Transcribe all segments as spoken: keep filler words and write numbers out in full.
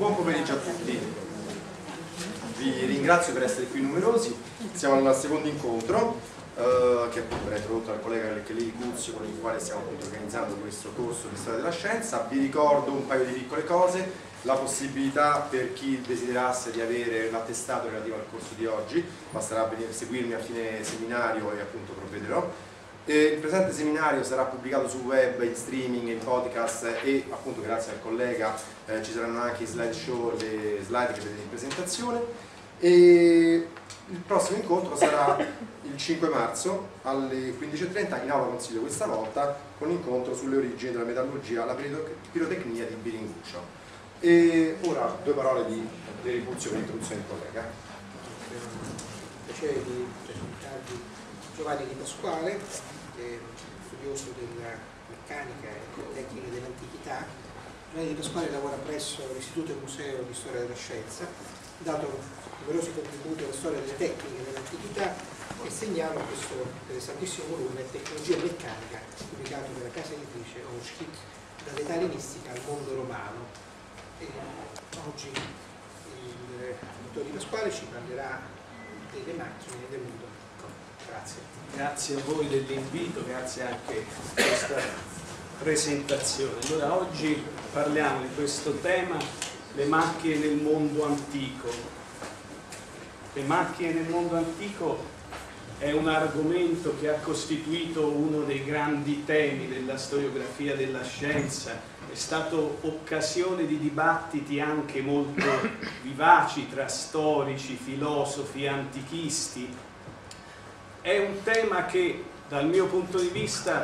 Buon pomeriggio a tutti, vi ringrazio per essere qui numerosi. Siamo al secondo incontro eh, che appunto verrà introdotto dal collega Leccheli Cuzio, con il quale stiamo appunto organizzando questo corso di storia della scienza. Vi ricordo un paio di piccole cose: la possibilità per chi desiderasse di avere l'attestato relativo al corso di oggi, basterà venire a seguirmi a fine seminario e appunto provvederò. E il presente seminario sarà pubblicato sul web, in streaming, in podcast e appunto grazie al collega eh, ci saranno anche i slideshow, le slide che vedete in presentazione. E il prossimo incontro sarà il cinque marzo alle quindici e trenta in aula consiglio, questa volta con l'incontro sulle origini della metallurgia, la pirotecnia di Biringuccio. E ora due parole di Leccheli per l'introduzione del collega. Piacere di presentarvi Giovanni Di Pasquale, che è studioso della meccanica e delle tecniche dell'antichità. Giovanni Di Pasquale lavora presso l'Istituto e Museo di Storia della Scienza, ha dato numerosi contributi alla storia delle tecniche dell'antichità e segnala questo interessantissimo volume Tecnologia e Meccanica, pubblicato dalla casa editrice Oschi, dall'età ellenistica al mondo romano. E oggi il dottor Di Pasquale ci parlerà delle macchine del mondo. Grazie. Grazie a voi dell'invito, grazie anche per questa presentazione. Allora, oggi parliamo di questo tema, le macchine nel mondo antico. Le macchine nel mondo antico è un argomento che ha costituito uno dei grandi temi della storiografia della scienza, è stato occasione di dibattiti anche molto vivaci tra storici, filosofi, antichisti. È un tema che dal mio punto di vista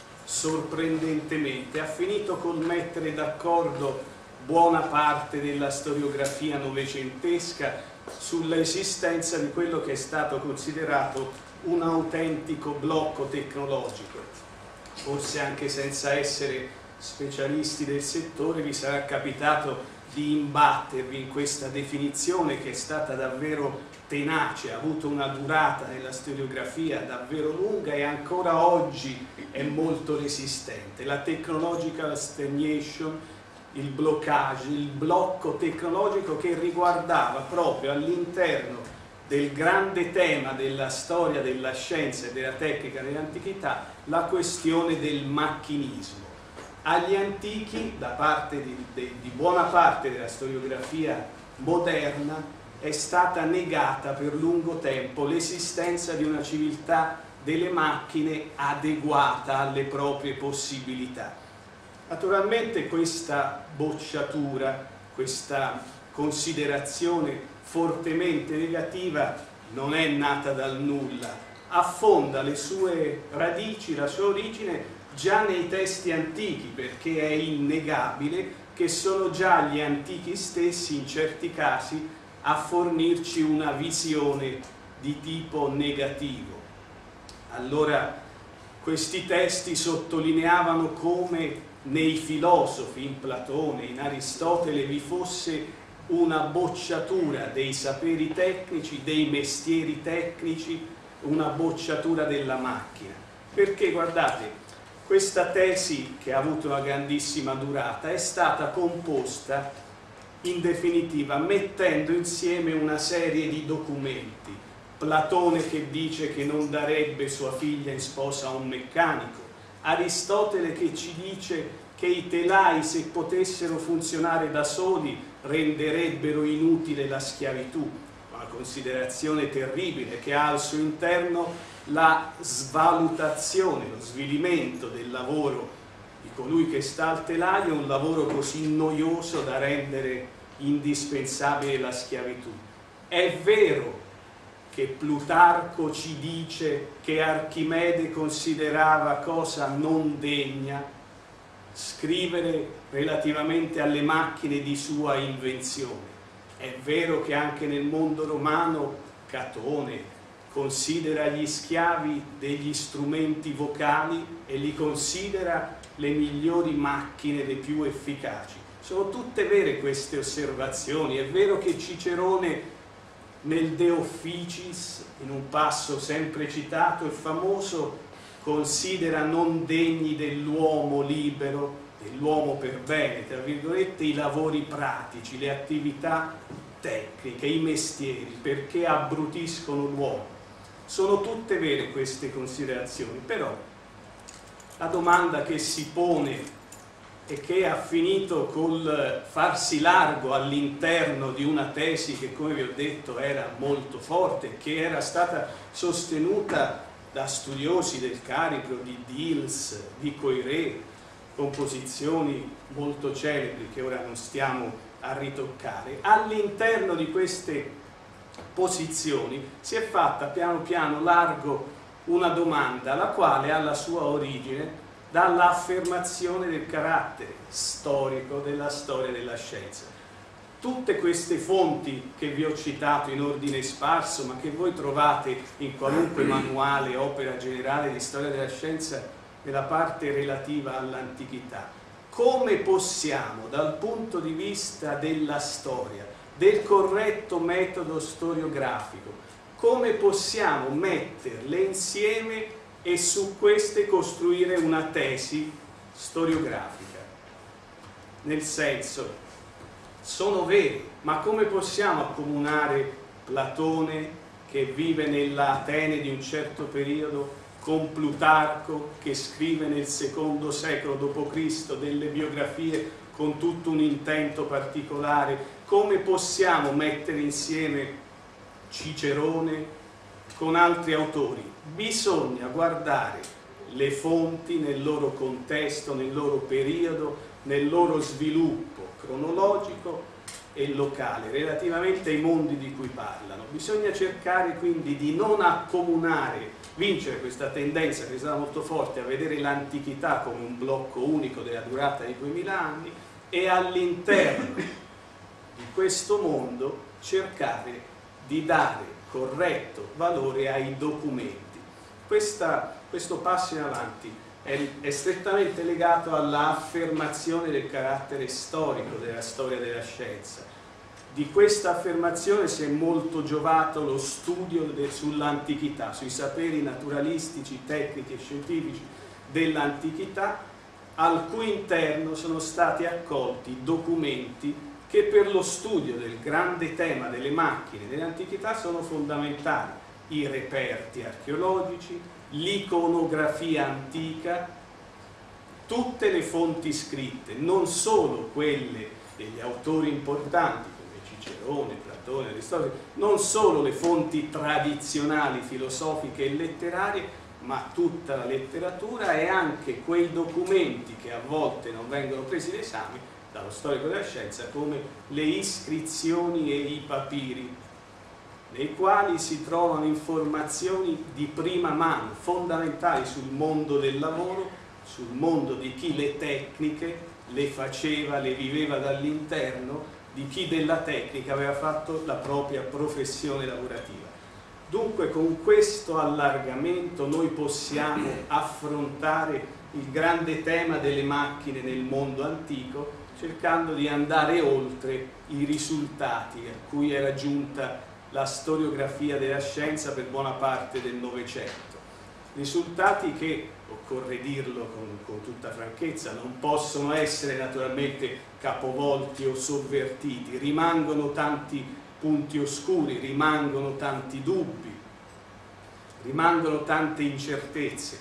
sorprendentemente ha finito col mettere d'accordo buona parte della storiografia novecentesca sull'esistenza di quello che è stato considerato un autentico blocco tecnologico. Forse anche senza essere specialisti del settore vi sarà capitato di imbattervi in questa definizione che è stata davvero tenace, ha avuto una durata nella storiografia davvero lunga e ancora oggi è molto resistente. La technological stagnation, il bloccage, il blocco tecnologico che riguardava proprio all'interno del grande tema della storia della scienza e della tecnica dell'antichità la questione del macchinismo. Agli antichi, da parte di, di, di buona parte della storiografia moderna, è stata negata per lungo tempo l'esistenza di una civiltà delle macchine adeguata alle proprie possibilità. Naturalmente questa bocciatura, questa considerazione fortemente negativa non è nata dal nulla, affonda le sue radici, la sua origine già nei testi antichi, perché è innegabile che sono già gli antichi stessi in certi casi a fornirci una visione di tipo negativo. Allora questi testi sottolineavano come nei filosofi, in Platone, in Aristotele, vi fosse una bocciatura dei saperi tecnici, dei mestieri tecnici, una bocciatura della macchina. Perché guardate, questa tesi, che ha avuto una grandissima durata, è stata composta in definitiva mettendo insieme una serie di documenti. Platone che dice che non darebbe sua figlia in sposa a un meccanico, Aristotele che ci dice che i telai, se potessero funzionare da soli, renderebbero inutile la schiavitù, una considerazione terribile che ha al suo interno la svalutazione, lo svilimento del lavoro di colui che sta al telaio, un lavoro così noioso da rendere indispensabile la schiavitù. È vero che Plutarco ci dice che Archimede considerava cosa non degna scrivere relativamente alle macchine di sua invenzione. È vero che anche nel mondo romano Catone considera gli schiavi degli strumenti vocali e li considera le migliori macchine, le più efficaci. Sono tutte vere queste osservazioni. È vero che Cicerone nel De Officiis, in un passo sempre citato e famoso, considera non degni dell'uomo libero l'uomo per bene, tra virgolette, i lavori pratici, le attività tecniche, i mestieri, perché abbrutiscono l'uomo. Sono tutte vere queste considerazioni, però la domanda che si pone e che ha finito col farsi largo all'interno di una tesi che, come vi ho detto, era molto forte, che era stata sostenuta da studiosi del calibro di Diels, di Coiré, composizioni molto celebri che ora non stiamo a ritoccare. All'interno di queste posizioni si è fatta piano piano largo una domanda, la quale ha la sua origine dall'affermazione del carattere storico della storia della scienza. Tutte queste fonti che vi ho citato in ordine sparso, ma che voi trovate in qualunque manuale, opera generale di storia della scienza, nella parte relativa all'antichità, come possiamo, dal punto di vista della storia, del corretto metodo storiografico, come possiamo metterle insieme e su queste costruire una tesi storiografica? Nel senso, sono veri, ma come possiamo accomunare Platone, che vive nella Atene di un certo periodo, con Plutarco, che scrive nel secondo secolo dopo Cristo delle biografie con tutto un intento particolare? Come possiamo mettere insieme Cicerone con altri autori? Bisogna guardare le fonti nel loro contesto, nel loro periodo, nel loro sviluppo cronologico e locale relativamente ai mondi di cui parlano. Bisogna cercare quindi di non accomunare, vincere questa tendenza che è stata molto forte a vedere l'antichità come un blocco unico della durata di duemila anni, e all'interno di questo mondo cercare di dare corretto valore ai documenti. Questa, questo passo in avanti è, è strettamente legato all'affermazione del carattere storico della storia della scienza. Di questa affermazione si è molto giovato lo studio sull'antichità, sui saperi naturalistici, tecnici e scientifici dell'antichità, al cui interno sono stati accolti documenti che per lo studio del grande tema delle macchine dell'antichità sono fondamentali: i reperti archeologici, l'iconografia antica, tutte le fonti scritte, non solo quelle degli autori importanti come Cicerone, Platone, Aristotele, non solo le fonti tradizionali filosofiche e letterarie, ma tutta la letteratura e anche quei documenti che a volte non vengono presi in esame dallo storico della scienza, come le iscrizioni e i papiri, nei quali si trovano informazioni di prima mano, fondamentali sul mondo del lavoro, sul mondo di chi le tecniche le faceva, le viveva dall'interno, di chi della tecnica aveva fatto la propria professione lavorativa. Dunque con questo allargamento noi possiamo affrontare il grande tema delle macchine nel mondo antico, cercando di andare oltre i risultati a cui era giunta la storiografia della scienza per buona parte del Novecento. Risultati che, occorre dirlo con, con tutta franchezza, non possono essere naturalmente capovolti o sovvertiti, rimangono tanti punti oscuri, rimangono tanti dubbi, rimangono tante incertezze,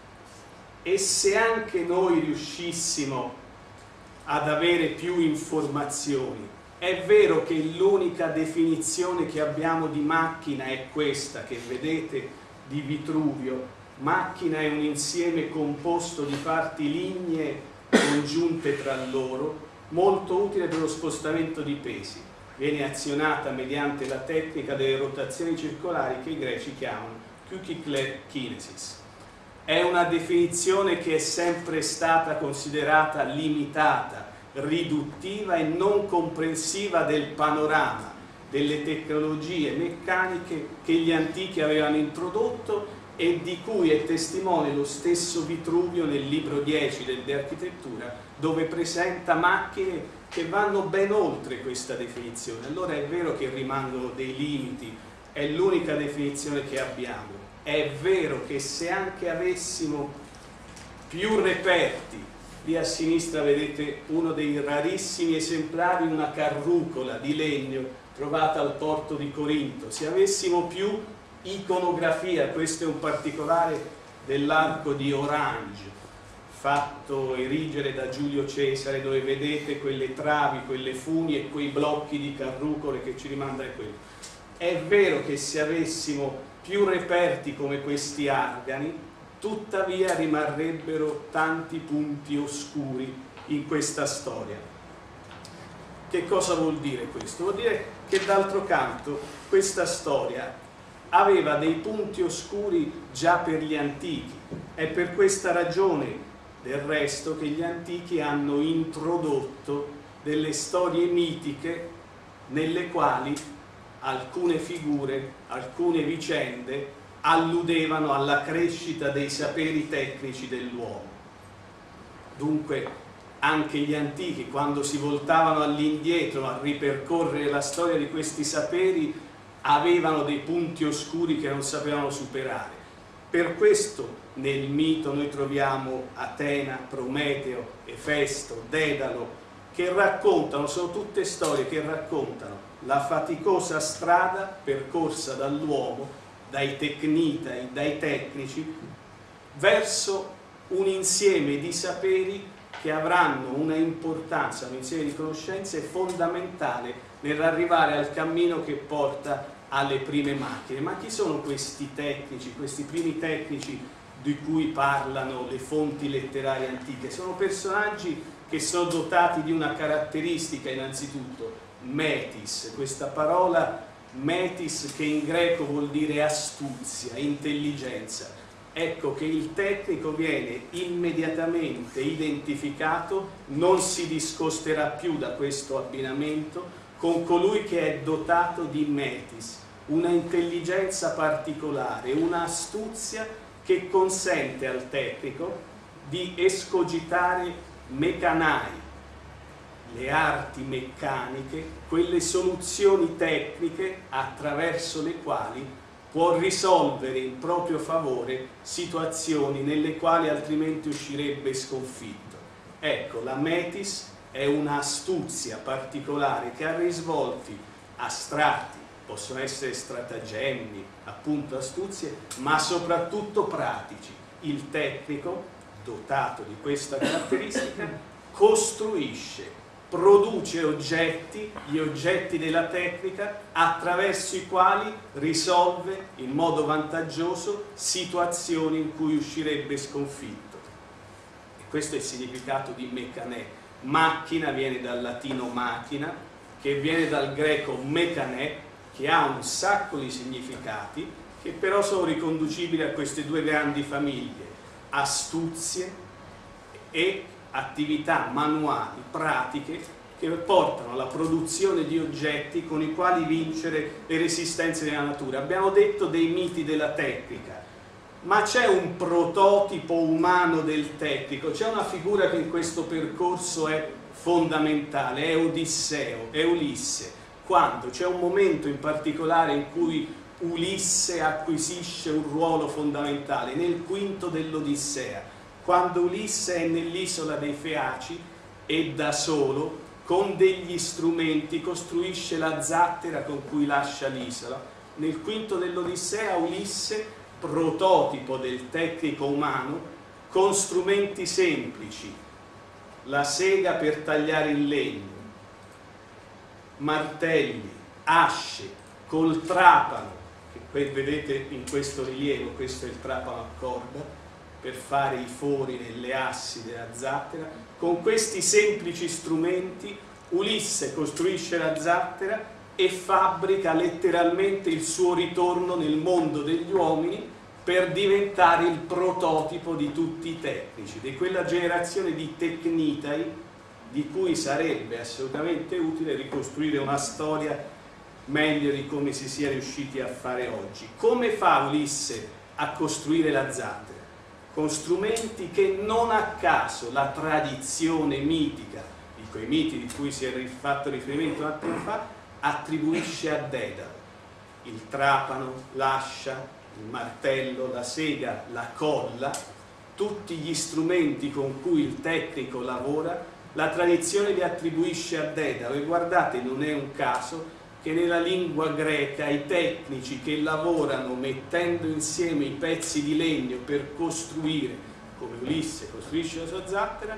e se anche noi riuscissimo ad avere più informazioni, è vero che l'unica definizione che abbiamo di macchina è questa che vedete di Vitruvio. Macchina è un insieme composto di parti lignee congiunte tra loro, molto utile per lo spostamento di pesi. Viene azionata mediante la tecnica delle rotazioni circolari che i greci chiamano kyklé-kinesis. È una definizione che è sempre stata considerata limitata, riduttiva e non comprensiva del panorama delle tecnologie meccaniche che gli antichi avevano introdotto e di cui è testimone lo stesso Vitruvio nel libro dieci del De Architettura, dove presenta macchine che vanno ben oltre questa definizione. Allora è vero che rimangono dei limiti, è l'unica definizione che abbiamo. È vero che se anche avessimo più reperti, Lì a sinistra vedete uno dei rarissimi esemplari, una carrucola di legno trovata al porto di Corinto. Se avessimo più iconografia, questo è un particolare dell'arco di Orange, fatto erigere da Giulio Cesare, dove vedete quelle travi, quelle funi e quei blocchi di carrucole che ci rimanda a quello. È vero che se avessimo più reperti come questi argani, tuttavia rimarrebbero tanti punti oscuri in questa storia. Che cosa vuol dire questo? Vuol dire che d'altro canto questa storia aveva dei punti oscuri già per gli antichi. È per questa ragione, del resto, che gli antichi hanno introdotto delle storie mitiche nelle quali alcune figure, alcune vicende alludevano alla crescita dei saperi tecnici dell'uomo. Dunque anche gli antichi, quando si voltavano all'indietro a ripercorrere la storia di questi saperi, avevano dei punti oscuri che non sapevano superare. Per questo nel mito noi troviamo Atena, Prometeo, Efesto, Dedalo, che raccontano, sono tutte storie che raccontano la faticosa strada percorsa dall'uomo, dai tecnitai, dai tecnici, verso un insieme di saperi che avranno una importanza, un insieme di conoscenze fondamentale nell'arrivare al cammino che porta alle prime macchine. Ma chi sono questi tecnici, questi primi tecnici di cui parlano le fonti letterarie antiche? Sono personaggi che sono dotati di una caratteristica innanzitutto, metis, questa parola metis che in greco vuol dire astuzia, intelligenza. Ecco che il tecnico viene immediatamente identificato, non si discosterà più da questo abbinamento con colui che è dotato di metis, una intelligenza particolare, una astuzia che consente al tecnico di escogitare mecanai, le arti meccaniche, quelle soluzioni tecniche attraverso le quali può risolvere in proprio favore situazioni nelle quali altrimenti uscirebbe sconfitto. Ecco, la metis è un'astuzia particolare che ha risvolti astratti, possono essere stratagemmi, appunto astuzie, ma soprattutto pratici. Il tecnico, dotato di questa caratteristica, costruisce, produce oggetti, gli oggetti della tecnica, attraverso i quali risolve in modo vantaggioso situazioni in cui uscirebbe sconfitto. E questo è il significato di mecanè. Macchina viene dal latino macchina, che viene dal greco mecanè, che ha un sacco di significati, che però sono riconducibili a queste due grandi famiglie, astuzie e attività manuali, pratiche, che portano alla produzione di oggetti con i quali vincere le resistenze della natura. Abbiamo detto dei miti della tecnica, ma c'è un prototipo umano del tecnico, c'è una figura che in questo percorso è fondamentale, è Odisseo, è Ulisse, quando c'è un momento in particolare in cui Ulisse acquisisce un ruolo fondamentale, nel quinto dell'Odissea, quando Ulisse è nell'isola dei Feaci e da solo, con degli strumenti, costruisce la zattera con cui lascia l'isola. Nel quinto dell'Odissea Ulisse, prototipo del tecnico umano, con strumenti semplici, la sega per tagliare il legno, martelli, asce, col trapano, che vedete in questo rilievo, questo è il trapano a corda, per fare i fori nelle assi della zattera. Con questi semplici strumenti Ulisse costruisce la zattera e fabbrica letteralmente il suo ritorno nel mondo degli uomini per diventare il prototipo di tutti i tecnici, di quella generazione di tecnitai di cui sarebbe assolutamente utile ricostruire una storia meglio di come si sia riusciti a fare oggi. Come fa Ulisse a costruire la zattera? Con strumenti che non a caso la tradizione mitica, di quei miti di cui si è fatto riferimento un attimo fa, attribuisce a Dedalo. Il trapano, l'ascia, il martello, la sega, la colla, tutti gli strumenti con cui il tecnico lavora, la tradizione li attribuisce a Dedalo. E guardate, non è un caso che nella lingua greca i tecnici che lavorano mettendo insieme i pezzi di legno per costruire, come Ulisse costruisce la sua zattera,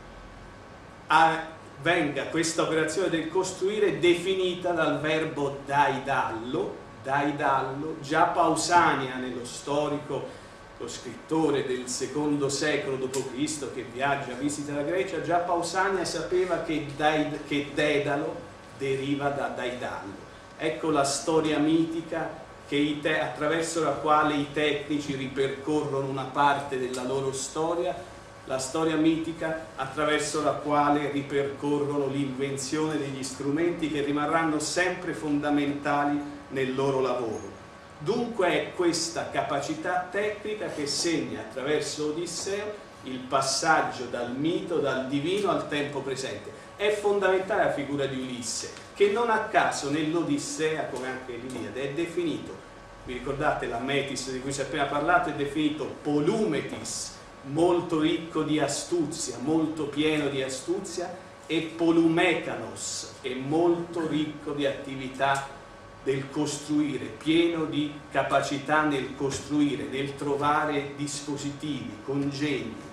a, venga questa operazione del costruire definita dal verbo daidallo, daidallo. Già Pausania, nello storico, lo scrittore del secondo secolo dopo Cristo che viaggia, visita la Grecia, già Pausania sapeva che, daid, che Dedalo deriva da daidallo. Ecco la storia mitica che i te, attraverso la quale i tecnici ripercorrono una parte della loro storia, la storia mitica attraverso la quale ripercorrono l'invenzione degli strumenti che rimarranno sempre fondamentali nel loro lavoro. Dunque è questa capacità tecnica che segna attraverso Odisseo il passaggio dal mito, dal divino al tempo presente. È fondamentale la figura di Ulisse, che non a caso nell'Odissea, come anche l'Iliade, è definito, vi ricordate la Metis di cui si è appena parlato, è definito Polumetis, molto ricco di astuzia, molto pieno di astuzia, e Polumekanos, è molto ricco di attività del costruire, pieno di capacità nel costruire, nel trovare dispositivi, congegni.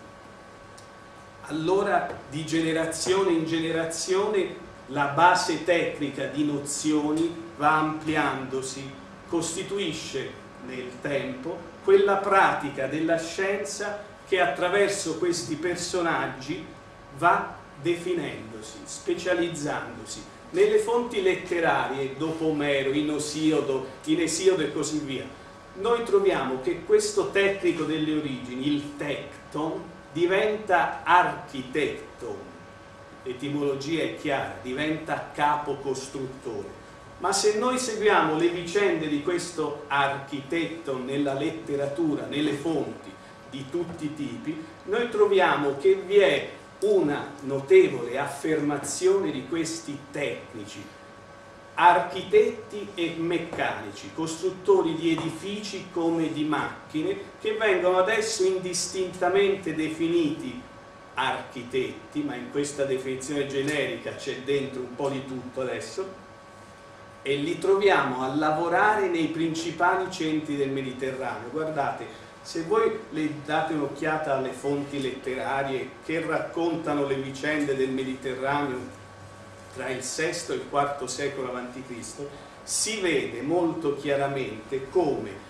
Allora di generazione in generazione la base tecnica di nozioni va ampliandosi, costituisce nel tempo quella pratica della scienza che attraverso questi personaggi va definendosi, specializzandosi. Nelle fonti letterarie, dopo Omero, in Esiodo, in Esiodo e così via, noi troviamo che questo tecnico delle origini, il tecton, diventa architetton, l'etimologia è chiara, diventa capo costruttore. Ma se noi seguiamo le vicende di questo architetton nella letteratura, nelle fonti di tutti i tipi, noi troviamo che vi è una notevole affermazione di questi tecnici, architetti e meccanici, costruttori di edifici come di macchine, che vengono adesso indistintamente definiti architetti, ma in questa definizione generica c'è dentro un po' di tutto adesso, e li troviamo a lavorare nei principali centri del Mediterraneo. Guardate, se voi le date un'occhiata alle fonti letterarie che raccontano le vicende del Mediterraneo tra il sesto e il quarto secolo avanti Cristo, si vede molto chiaramente come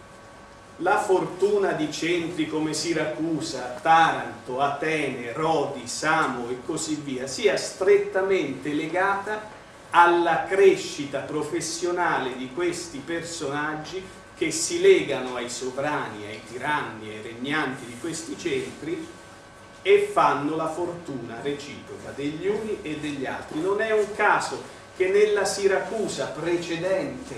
la fortuna di centri come Siracusa, Taranto, Atene, Rodi, Samo e così via sia strettamente legata alla crescita professionale di questi personaggi che si legano ai sovrani, ai tiranni, ai regnanti di questi centri e fanno la fortuna reciproca degli uni e degli altri. Non è un caso che nella Siracusa precedente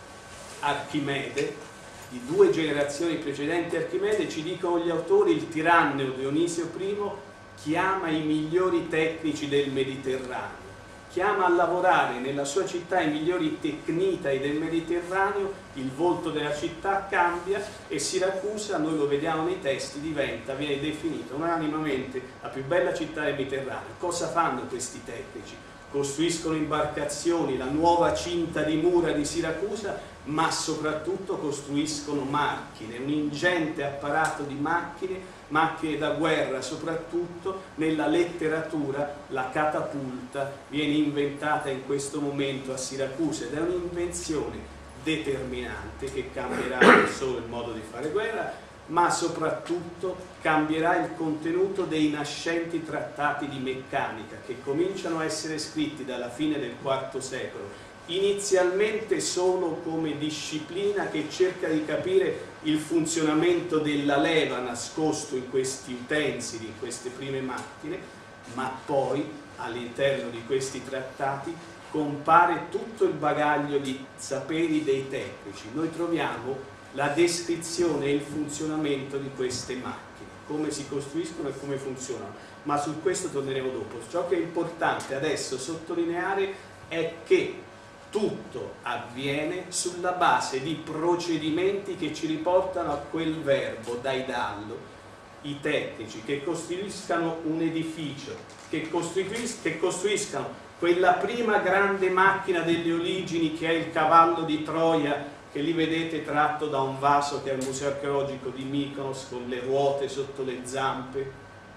Archimede, di due generazioni precedenti Archimede, ci dicono gli autori, il tiranneo Dionisio primo chiama i migliori tecnici del Mediterraneo, chiama a lavorare nella sua città i migliori tecnitai del Mediterraneo, il volto della città cambia e Siracusa, noi lo vediamo nei testi, diventa, viene definita unanimemente la più bella città del Mediterraneo. Cosa fanno questi tecnici? Costruiscono imbarcazioni, la nuova cinta di mura di Siracusa, ma soprattutto costruiscono macchine, un ingente apparato di macchine, macchine da guerra. Soprattutto nella letteratura la catapulta viene inventata in questo momento a Siracusa ed è un'invenzione determinante che cambierà non solo il modo di fare guerra, ma soprattutto cambierà il contenuto dei nascenti trattati di meccanica che cominciano a essere scritti dalla fine del quarto secolo, inizialmente solo come disciplina che cerca di capire il funzionamento della leva nascosto in questi utensili, in queste prime macchine, ma poi all'interno di questi trattati compare tutto il bagaglio di saperi dei tecnici. Noi troviamo la descrizione e il funzionamento di queste macchine, come si costruiscono e come funzionano, ma su questo torneremo dopo. Ciò che è importante adesso sottolineare è che tutto avviene sulla base di procedimenti che ci riportano a quel verbo daidallo, i tecnici, che costruiscano un edificio, che, costruis che costruiscano quella prima grande macchina delle origini che è il cavallo di Troia, che lì vedete tratto da un vaso che è al Museo Archeologico di Mykonos con le ruote sotto le zampe.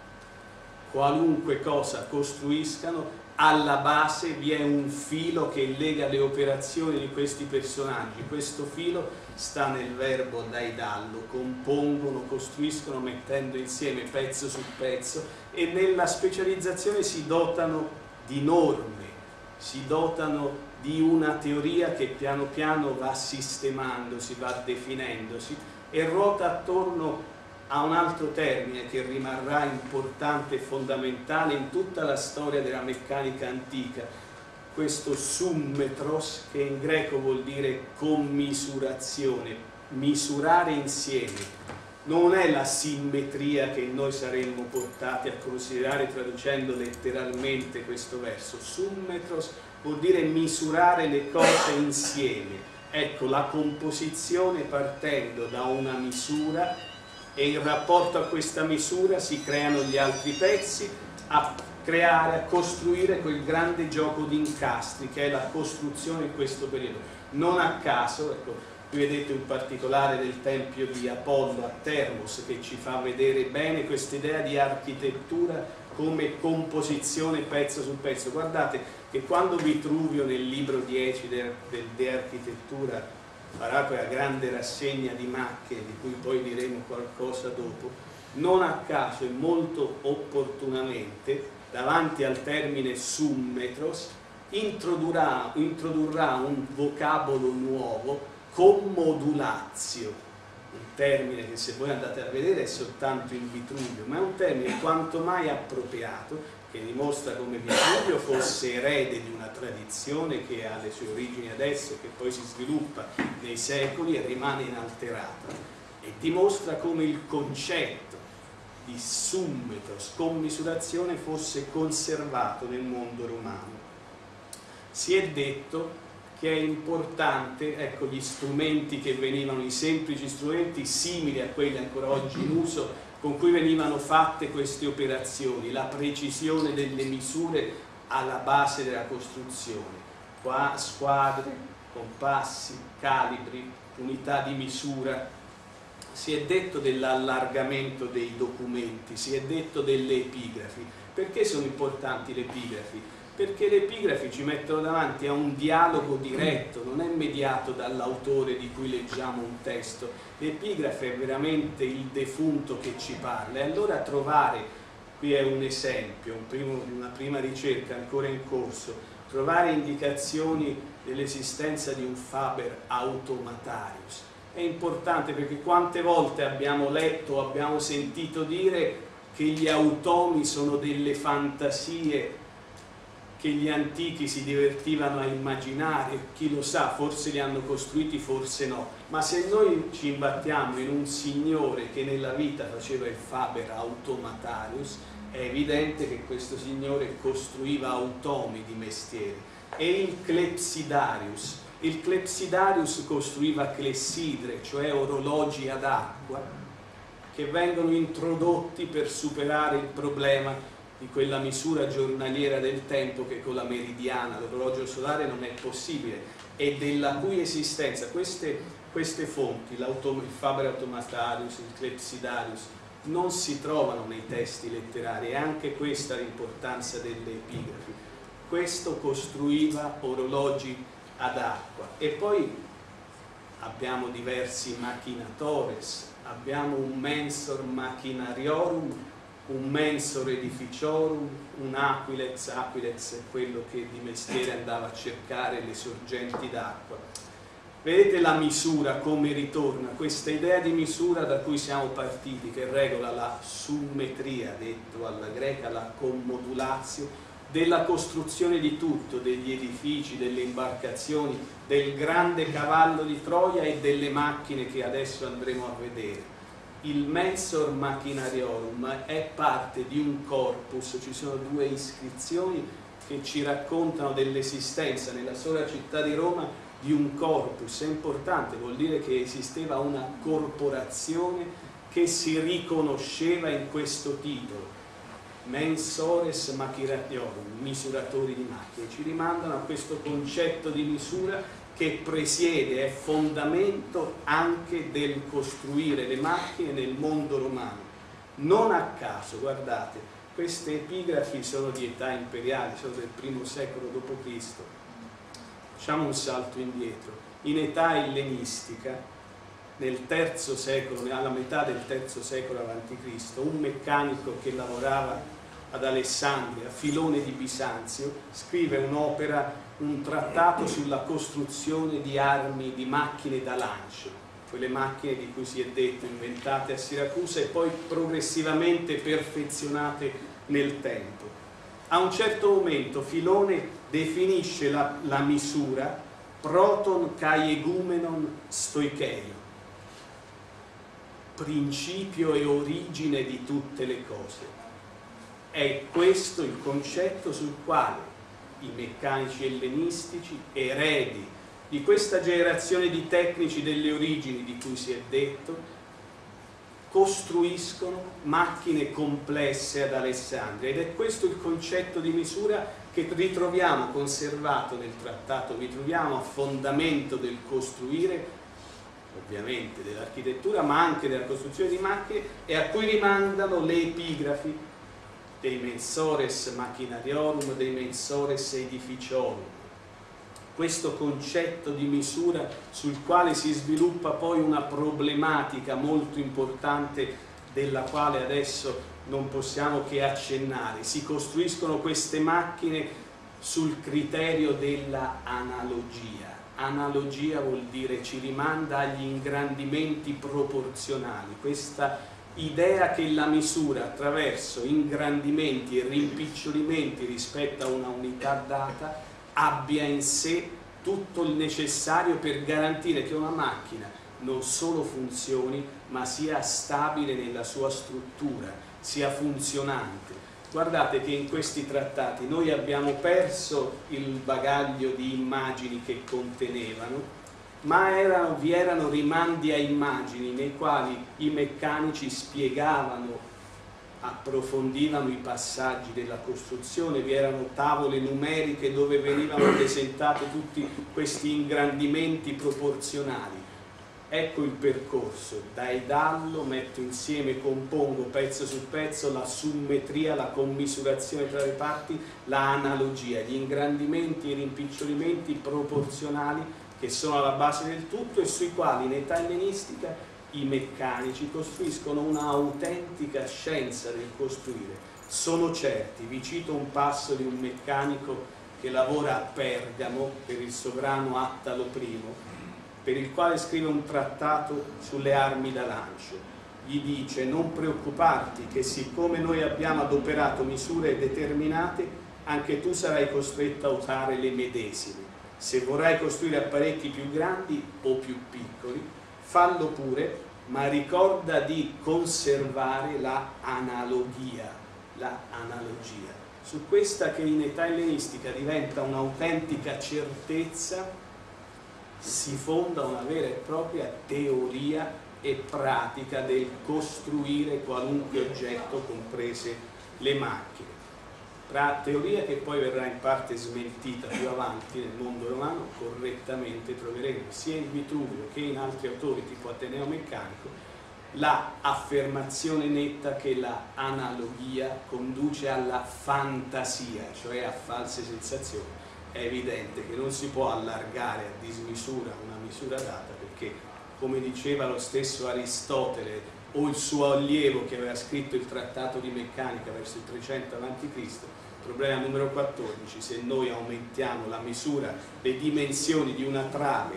Qualunque cosa costruiscano, alla base vi è un filo che lega le operazioni di questi personaggi. Questo filo sta nel verbo daidallo, compongono, costruiscono mettendo insieme pezzo su pezzo, e nella specializzazione si dotano di norme, si dotano di una teoria che piano piano va sistemandosi, va definendosi, e ruota attorno a un altro termine che rimarrà importante e fondamentale in tutta la storia della meccanica antica, questo summetros, che in greco vuol dire commisurazione, misurare insieme. Non è la simmetria che noi saremmo portati a considerare traducendo letteralmente questo verso. Summetros vuol dire misurare le cose insieme. Ecco, la composizione partendo da una misura, e in rapporto a questa misura si creano gli altri pezzi a creare, a costruire quel grande gioco di incastri che è la costruzione in questo periodo. Non a caso, ecco, qui vedete un particolare del tempio di Apollo a Termos che ci fa vedere bene questa idea di architettura come composizione pezzo su pezzo. Guardate che quando Vitruvio nel libro dieci del De Architettura farà quella grande rassegna di macchine di cui poi diremo qualcosa dopo, non a caso e molto opportunamente davanti al termine summetros introdurrà, introdurrà un vocabolo nuovo, commodulazio, un termine che se voi andate a vedere è soltanto in Vitruvio, ma è un termine quanto mai appropriato, che dimostra come Vitruvio fosse erede di una tradizione che ha le sue origini adesso, che poi si sviluppa nei secoli e rimane inalterata, e dimostra come il concetto di summetros, commisurazione, fosse conservato nel mondo romano. Si è detto che è importante, ecco, gli strumenti che venivano, i semplici strumenti simili a quelli ancora oggi in uso, con cui venivano fatte queste operazioni, la precisione delle misure alla base della costruzione, qua squadre, compassi, calibri, unità di misura. Si è detto dell'allargamento dei documenti, si è detto delle epigrafi. Perché sono importanti le epigrafi? Perché le epigrafi ci mettono davanti a un dialogo diretto, non è mediato dall'autore di cui leggiamo un testo. L'epigrafe è veramente il defunto che ci parla, e allora trovare, qui è un esempio, un primo, una prima ricerca ancora in corso, trovare indicazioni dell'esistenza di un Faber Automatarius è importante, perché quante volte abbiamo letto, abbiamo sentito dire che gli automi sono delle fantasie che gli antichi si divertivano a immaginare, chi lo sa, forse li hanno costruiti, forse no, ma se noi ci imbattiamo in un signore che nella vita faceva il Faber Automatarius, è evidente che questo signore costruiva automi di mestiere. E il Clepsidarius, il Clepsidarius costruiva clessidre, cioè orologi ad acqua, che vengono introdotti per superare il problema di quella misura giornaliera del tempo che con la meridiana, l'orologio solare, non è possibile, e della cui esistenza queste, queste fonti, il Faber Automatarius, il Clepsidarius, non si trovano nei testi letterari. E anche questa è l'importanza delle epigrafi. Questo costruiva orologi ad acqua. E poi abbiamo diversi machinatores, abbiamo un mensor machinariorum, un mensor edificiorum, un aquilez, aquilez è quello che di mestiere andava a cercare le sorgenti d'acqua. Vedete la misura come ritorna, questa idea di misura da cui siamo partiti, che regola la summetria, detto alla greca la commodulazio, della costruzione di tutto, degli edifici, delle imbarcazioni, del grande cavallo di Troia e delle macchine che adesso andremo a vedere. Il mensor machinariorum è parte di un corpus, ci sono due iscrizioni che ci raccontano dell'esistenza nella sola città di Roma di un corpus. È importante, vuol dire che esisteva una corporazione che si riconosceva in questo titolo, mensores machiratiorum, misuratori di macchine. Ci rimandano a questo concetto di misura che presiede, è fondamento anche del costruire le macchine nel mondo romano. Non a caso, guardate, queste epigrafi sono di età imperiale, sono del primo secolo dopo Cristo. Facciamo un salto indietro. In età ellenistica, nel terzo secolo, alla metà del terzo secolo avanti Cristo, un meccanico che lavorava ad Alessandria, Filone di Bisanzio, scrive un'opera, un trattato sulla costruzione di armi, di macchine da lancio, quelle macchine di cui si è detto inventate a Siracusa e poi progressivamente perfezionate nel tempo. A un certo momento Filone definisce la, la misura proton caiegumenon stoicheio, principio e origine di tutte le cose. È questo il concetto sul quale i meccanici ellenistici, eredi di questa generazione di tecnici delle origini di cui si è detto, costruiscono macchine complesse ad Alessandria, ed è questo il concetto di misura che ritroviamo conservato nel trattato, ritroviamo a fondamento del costruire, ovviamente dell'architettura, ma anche della costruzione di macchine, e a cui rimandano le epigrafi dei mensores machinariorum, dei mensores edificiorum. Questo concetto di misura sul quale si sviluppa poi una problematica molto importante della quale adesso non possiamo che accennare. Si costruiscono queste macchine sul criterio della analogia. Analogia vuol dire ci rimanda agli ingrandimenti proporzionali, questa idea che la misura attraverso ingrandimenti e rimpicciolimenti rispetto a una unità data abbia in sé tutto il necessario per garantire che una macchina non solo funzioni, ma sia stabile nella sua struttura, sia funzionante. Guardate che in questi trattati noi abbiamo perso il bagaglio di immagini che contenevano, ma erano, vi erano rimandi a immagini nei quali i meccanici spiegavano, approfondivano i passaggi della costruzione, vi erano tavole numeriche dove venivano presentate tutti questi ingrandimenti proporzionali. Ecco il percorso, da Edallo metto insieme, compongo pezzo su pezzo la simmetria, la commisurazione tra le parti, la analogia, gli ingrandimenti e i rimpicciolimenti proporzionali che sono alla base del tutto e sui quali in età ellenistica i meccanici costruiscono una autentica scienza del costruire. Sono certi, vi cito un passo di un meccanico che lavora a Pergamo per il sovrano Attalo primo, per il quale scrive un trattato sulle armi da lancio. Gli dice: non preoccuparti che siccome noi abbiamo adoperato misure determinate, anche tu sarai costretto a usare le medesime. Se vorrai costruire apparecchi più grandi o più piccoli, fallo pure, ma ricorda di conservare la analogia, la analogia. Su questa, che in età ellenistica diventa un'autentica certezza, si fonda una vera e propria teoria e pratica del costruire qualunque oggetto, comprese le macchine. Teoria che poi verrà in parte smentita più avanti nel mondo romano, correttamente troveremo sia in Vitruvio che in altri autori tipo Ateneo Meccanico la affermazione netta che la analogia conduce alla fantasia, cioè a false sensazioni. È evidente che non si può allargare a dismisura una misura data, perché, come diceva lo stesso Aristotele o il suo allievo che aveva scritto il trattato di meccanica verso il trecento avanti Cristo, problema numero quattordici, se noi aumentiamo la misura, le dimensioni di una trave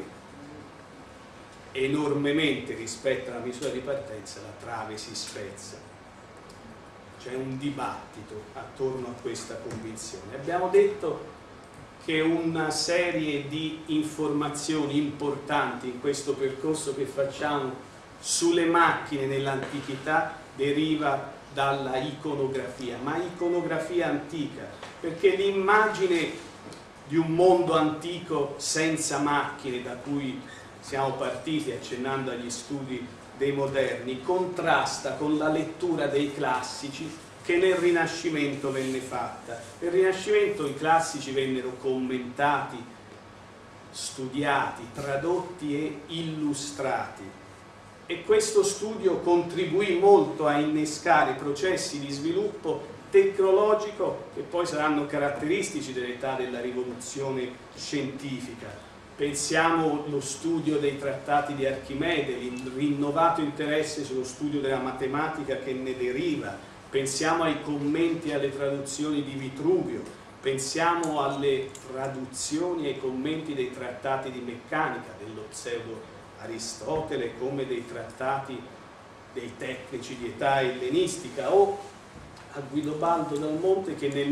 enormemente rispetto alla misura di partenza, la trave si spezza. C'è un dibattito attorno a questa convinzione. Abbiamo detto che una serie di informazioni importanti in questo percorso che facciamo sulle macchine nell'antichità deriva dalla iconografia, ma iconografia antica, perché l'immagine di un mondo antico senza macchine, da cui siamo partiti accennando agli studi dei moderni contrasta con la lettura dei classici che nel Rinascimento venne fatta. Nel Rinascimento i classici vennero commentati, studiati, tradotti e illustrati, e questo studio contribuì molto a innescare processi di sviluppo tecnologico che poi saranno caratteristici dell'età della rivoluzione scientifica. Pensiamo allo studio dei trattati di Archimede, il rinnovato interesse sullo studio della matematica che ne deriva, pensiamo ai commenti e alle traduzioni di Vitruvio, pensiamo alle traduzioni e ai commenti dei trattati di meccanica dello pseudo Aristotele, come dei trattati dei tecnici di età ellenistica, o a Guidobaldo Dal Monte che nel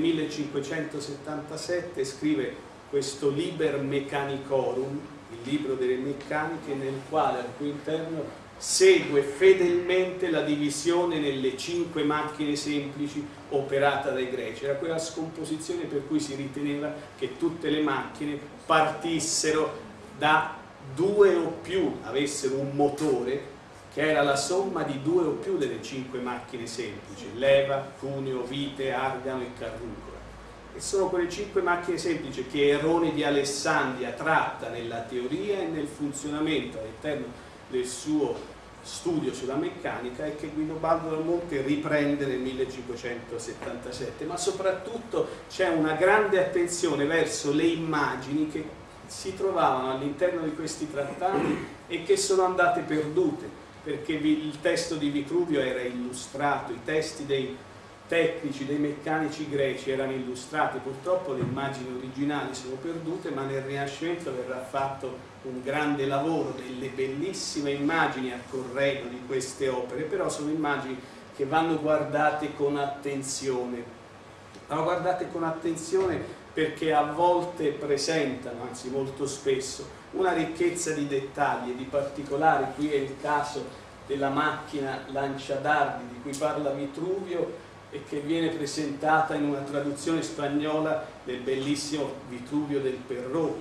millecinquecentosettantasette scrive questo Liber Meccanicorum, il libro delle meccaniche, nel quale al cui interno segue fedelmente la divisione nelle cinque macchine semplici operata dai greci. Era quella scomposizione per cui si riteneva che tutte le macchine partissero da due o più, avessero un motore che era la somma di due o più delle cinque macchine semplici: leva, cuneo, vite, argano e carrucola. E sono quelle cinque macchine semplici che Erone di Alessandria tratta nella teoria e nel funzionamento all'interno del suo studio sulla meccanica, e che Guidobaldo Dal Monte riprende nel millecinquecentosettantasette. Ma soprattutto c'è una grande attenzione verso le immagini che si trovavano all'interno di questi trattati e che sono andate perdute, perché il testo di Vitruvio era illustrato, i testi dei tecnici, dei meccanici greci erano illustrati. Purtroppo le immagini originali sono perdute, ma nel Rinascimento verrà fatto un grande lavoro, delle bellissime immagini a corredo di queste opere, però sono immagini che vanno guardate con attenzione, vanno guardate con attenzione perché a volte presentano, anzi molto spesso, una ricchezza di dettagli e di particolari. Qui è il caso della macchina lanciadardi di cui parla Vitruvio e che viene presentata in una traduzione spagnola del bellissimo Vitruvio del Perrot.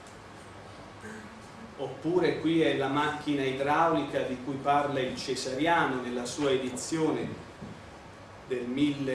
Oppure qui è la macchina idraulica di cui parla il Cesariano nella sua edizione del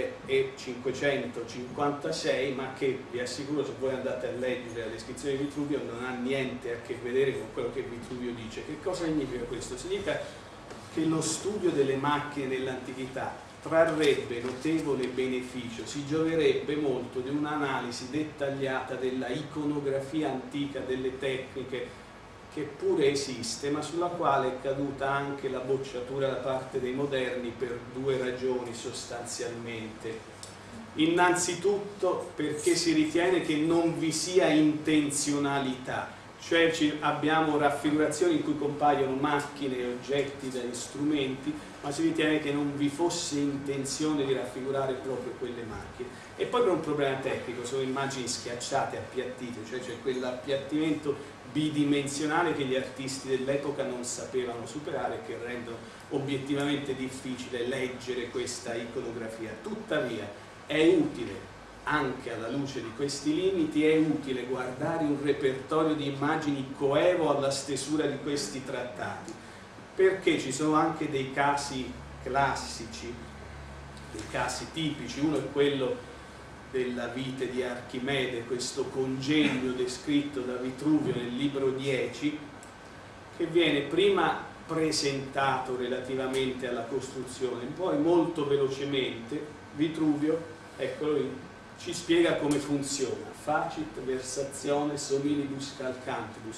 millecinquecentocinquantasei, ma che vi assicuro, se voi andate a leggere la descrizione di Vitruvio, non ha niente a che vedere con quello che Vitruvio dice. Che cosa significa questo? Significa che lo studio delle macchine nell'antichità trarrebbe notevole beneficio, si gioverebbe molto di un'analisi dettagliata della iconografia antica delle tecniche, che pure esiste, ma sulla quale è caduta anche la bocciatura da parte dei moderni per due ragioni sostanzialmente. Innanzitutto perché si ritiene che non vi sia intenzionalità, cioè abbiamo raffigurazioni in cui compaiono macchine e oggetti dagli strumenti, ma si ritiene che non vi fosse intenzione di raffigurare proprio quelle macchine. E poi per un problema tecnico, sono immagini schiacciate, appiattite, cioè c'è quell'appiattimento bidimensionale che gli artisti dell'epoca non sapevano superare e che rendono obiettivamente difficile leggere questa iconografia. Tuttavia è utile, anche alla luce di questi limiti, è utile guardare un repertorio di immagini coevo alla stesura di questi trattati, perché ci sono anche dei casi classici, dei casi tipici. Uno è quello della vite di Archimede, questo congegno descritto da Vitruvio nel libro dieci, che viene prima presentato relativamente alla costruzione, poi molto velocemente Vitruvio, eccolo lì, ci spiega come funziona: facit versazione hominibus calcantibus.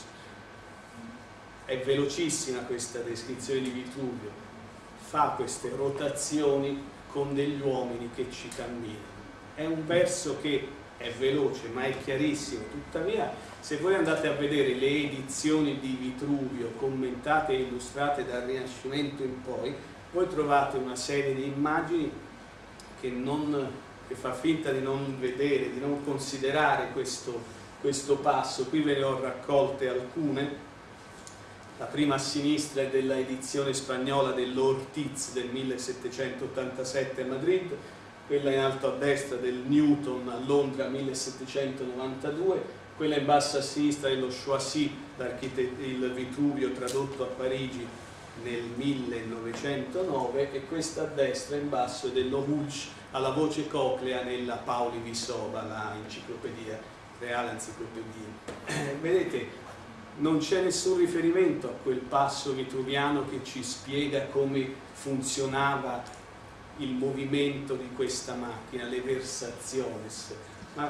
È velocissima questa descrizione di Vitruvio, fa queste rotazioni con degli uomini che ci camminano. È un verso che è veloce ma è chiarissimo. Tuttavia, se voi andate a vedere le edizioni di Vitruvio commentate e illustrate dal Rinascimento in poi, voi trovate una serie di immagini che, non, che fa finta di non vedere, di non considerare questo, questo passo. Qui ve ne ho raccolte alcune. La prima a sinistra è della edizione spagnola dell'Ortiz del millesettecentottantasette a Madrid, quella in alto a destra del Newton a Londra millesettecentonovantadue, quella in basso a sinistra dello Choisy, il Vitruvio tradotto a Parigi nel millenovecentonove, e questa a destra in basso è dell'Ohuch alla voce coclea nella Pauli Visova, la enciclopedia, reale enciclopedia. Eh, vedete, non c'è nessun riferimento a quel passo vitruviano che ci spiega come funzionava il movimento di questa macchina, le versationes, ma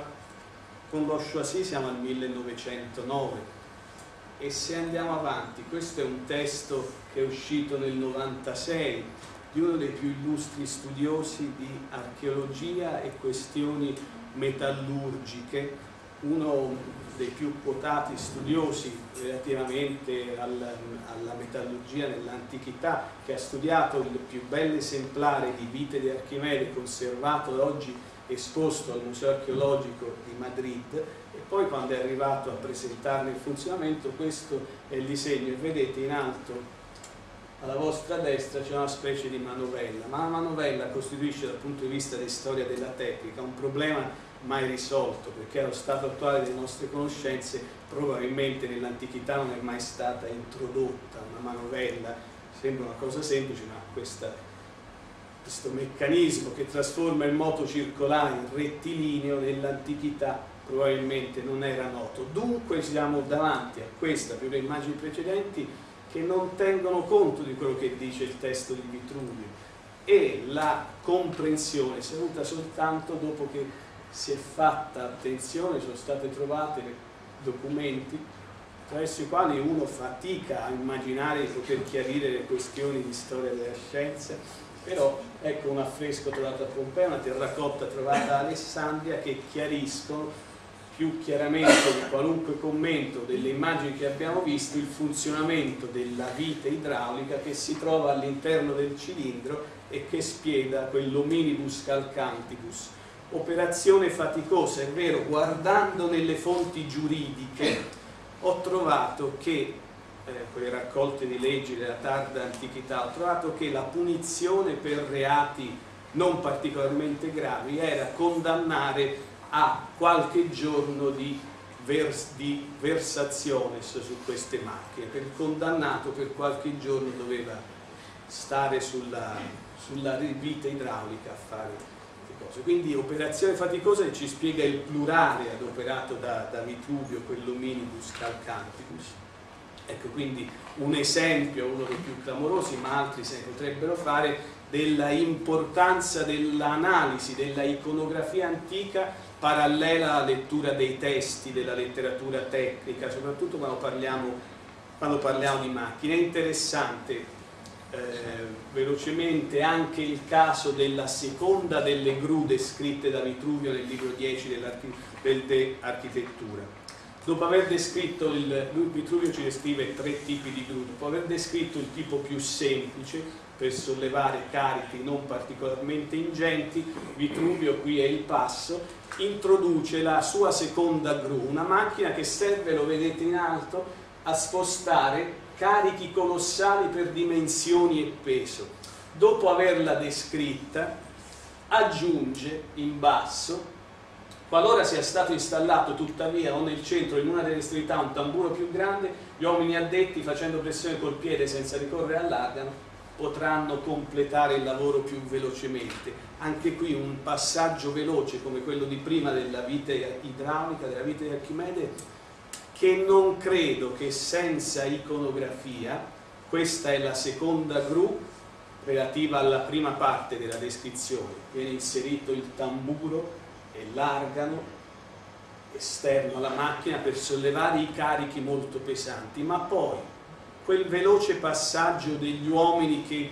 con lo Choisy siamo al millenovecentonove. E se andiamo avanti, questo è un testo che è uscito nel novantasei di uno dei più illustri studiosi di archeologia e questioni metallurgiche, uno dei più quotati studiosi relativamente al, alla metallurgia nell'antichità, che ha studiato il più bel esemplare di vite di Archimede conservato e oggi esposto al Museo Archeologico di Madrid, e poi quando è arrivato a presentarne il funzionamento, questo è il disegno, e vedete in alto alla vostra destra c'è una specie di manovella, ma la manovella costituisce dal punto di vista di storia della tecnica un problema mai risolto, perché allo stato attuale delle nostre conoscenze probabilmente nell'antichità non è mai stata introdotta una manovella. Sembra una cosa semplice, ma questa, questo meccanismo che trasforma il moto circolare in rettilineo nell'antichità probabilmente non era noto. Dunque siamo davanti a questa più le immagini precedenti che non tengono conto di quello che dice il testo di Vitruvio, e la comprensione si è avuta soltanto dopo che si è fatta attenzione, sono state trovate documenti attraverso i quali uno fatica a immaginare di poter chiarire le questioni di storia della scienza. Però ecco un affresco trovato a Pompei, una terracotta trovata a Alessandria, che chiariscono più chiaramente di qualunque commento delle immagini che abbiamo visto il funzionamento della vite idraulica che si trova all'interno del cilindro e che spiega quell'hominibus calcantibus. Operazione faticosa, è vero, guardando nelle fonti giuridiche ho trovato che, eh, quelle raccolte di leggi della tarda antichità, ho trovato che la punizione per reati non particolarmente gravi era condannare a qualche giorno di, vers di versationes su queste macchine. Per il condannato per qualche giorno doveva stare sulla, sulla vite idraulica a fare queste cose. Quindi operazione faticosa, che ci spiega il plurale adoperato da, da Vitruvio, quell'hominibus calcantibus. Ecco quindi un esempio, uno dei più clamorosi, ma altri se ne potrebbero fare, della importanza dell'analisi della iconografia antica parallela alla lettura dei testi, della letteratura tecnica, soprattutto quando parliamo, quando parliamo di macchine. È interessante eh, velocemente anche il caso della seconda delle gru descritte da Vitruvio nel libro dieci dell'architettura. Dopo aver descritto, il, lui Vitruvio ci descrive tre tipi di gru, dopo aver descritto il tipo più semplice, per sollevare carichi non particolarmente ingenti, Vitruvio, qui è il passo, introduce la sua seconda gru, una macchina che serve, lo vedete in alto, a spostare carichi colossali per dimensioni e peso. Dopo averla descritta, aggiunge in basso: qualora sia stato installato tuttavia o nel centro o in una delle estremità un tamburo più grande, gli uomini addetti, facendo pressione col piede senza ricorrere all'argano, potranno completare il lavoro più velocemente. Anche qui un passaggio veloce come quello di prima della vite idraulica, della vite di Archimede, che non credo che senza iconografia, questa è la seconda gru relativa alla prima parte della descrizione, viene inserito il tamburo e l'argano esterno alla macchina per sollevare i carichi molto pesanti, ma poi quel veloce passaggio degli uomini che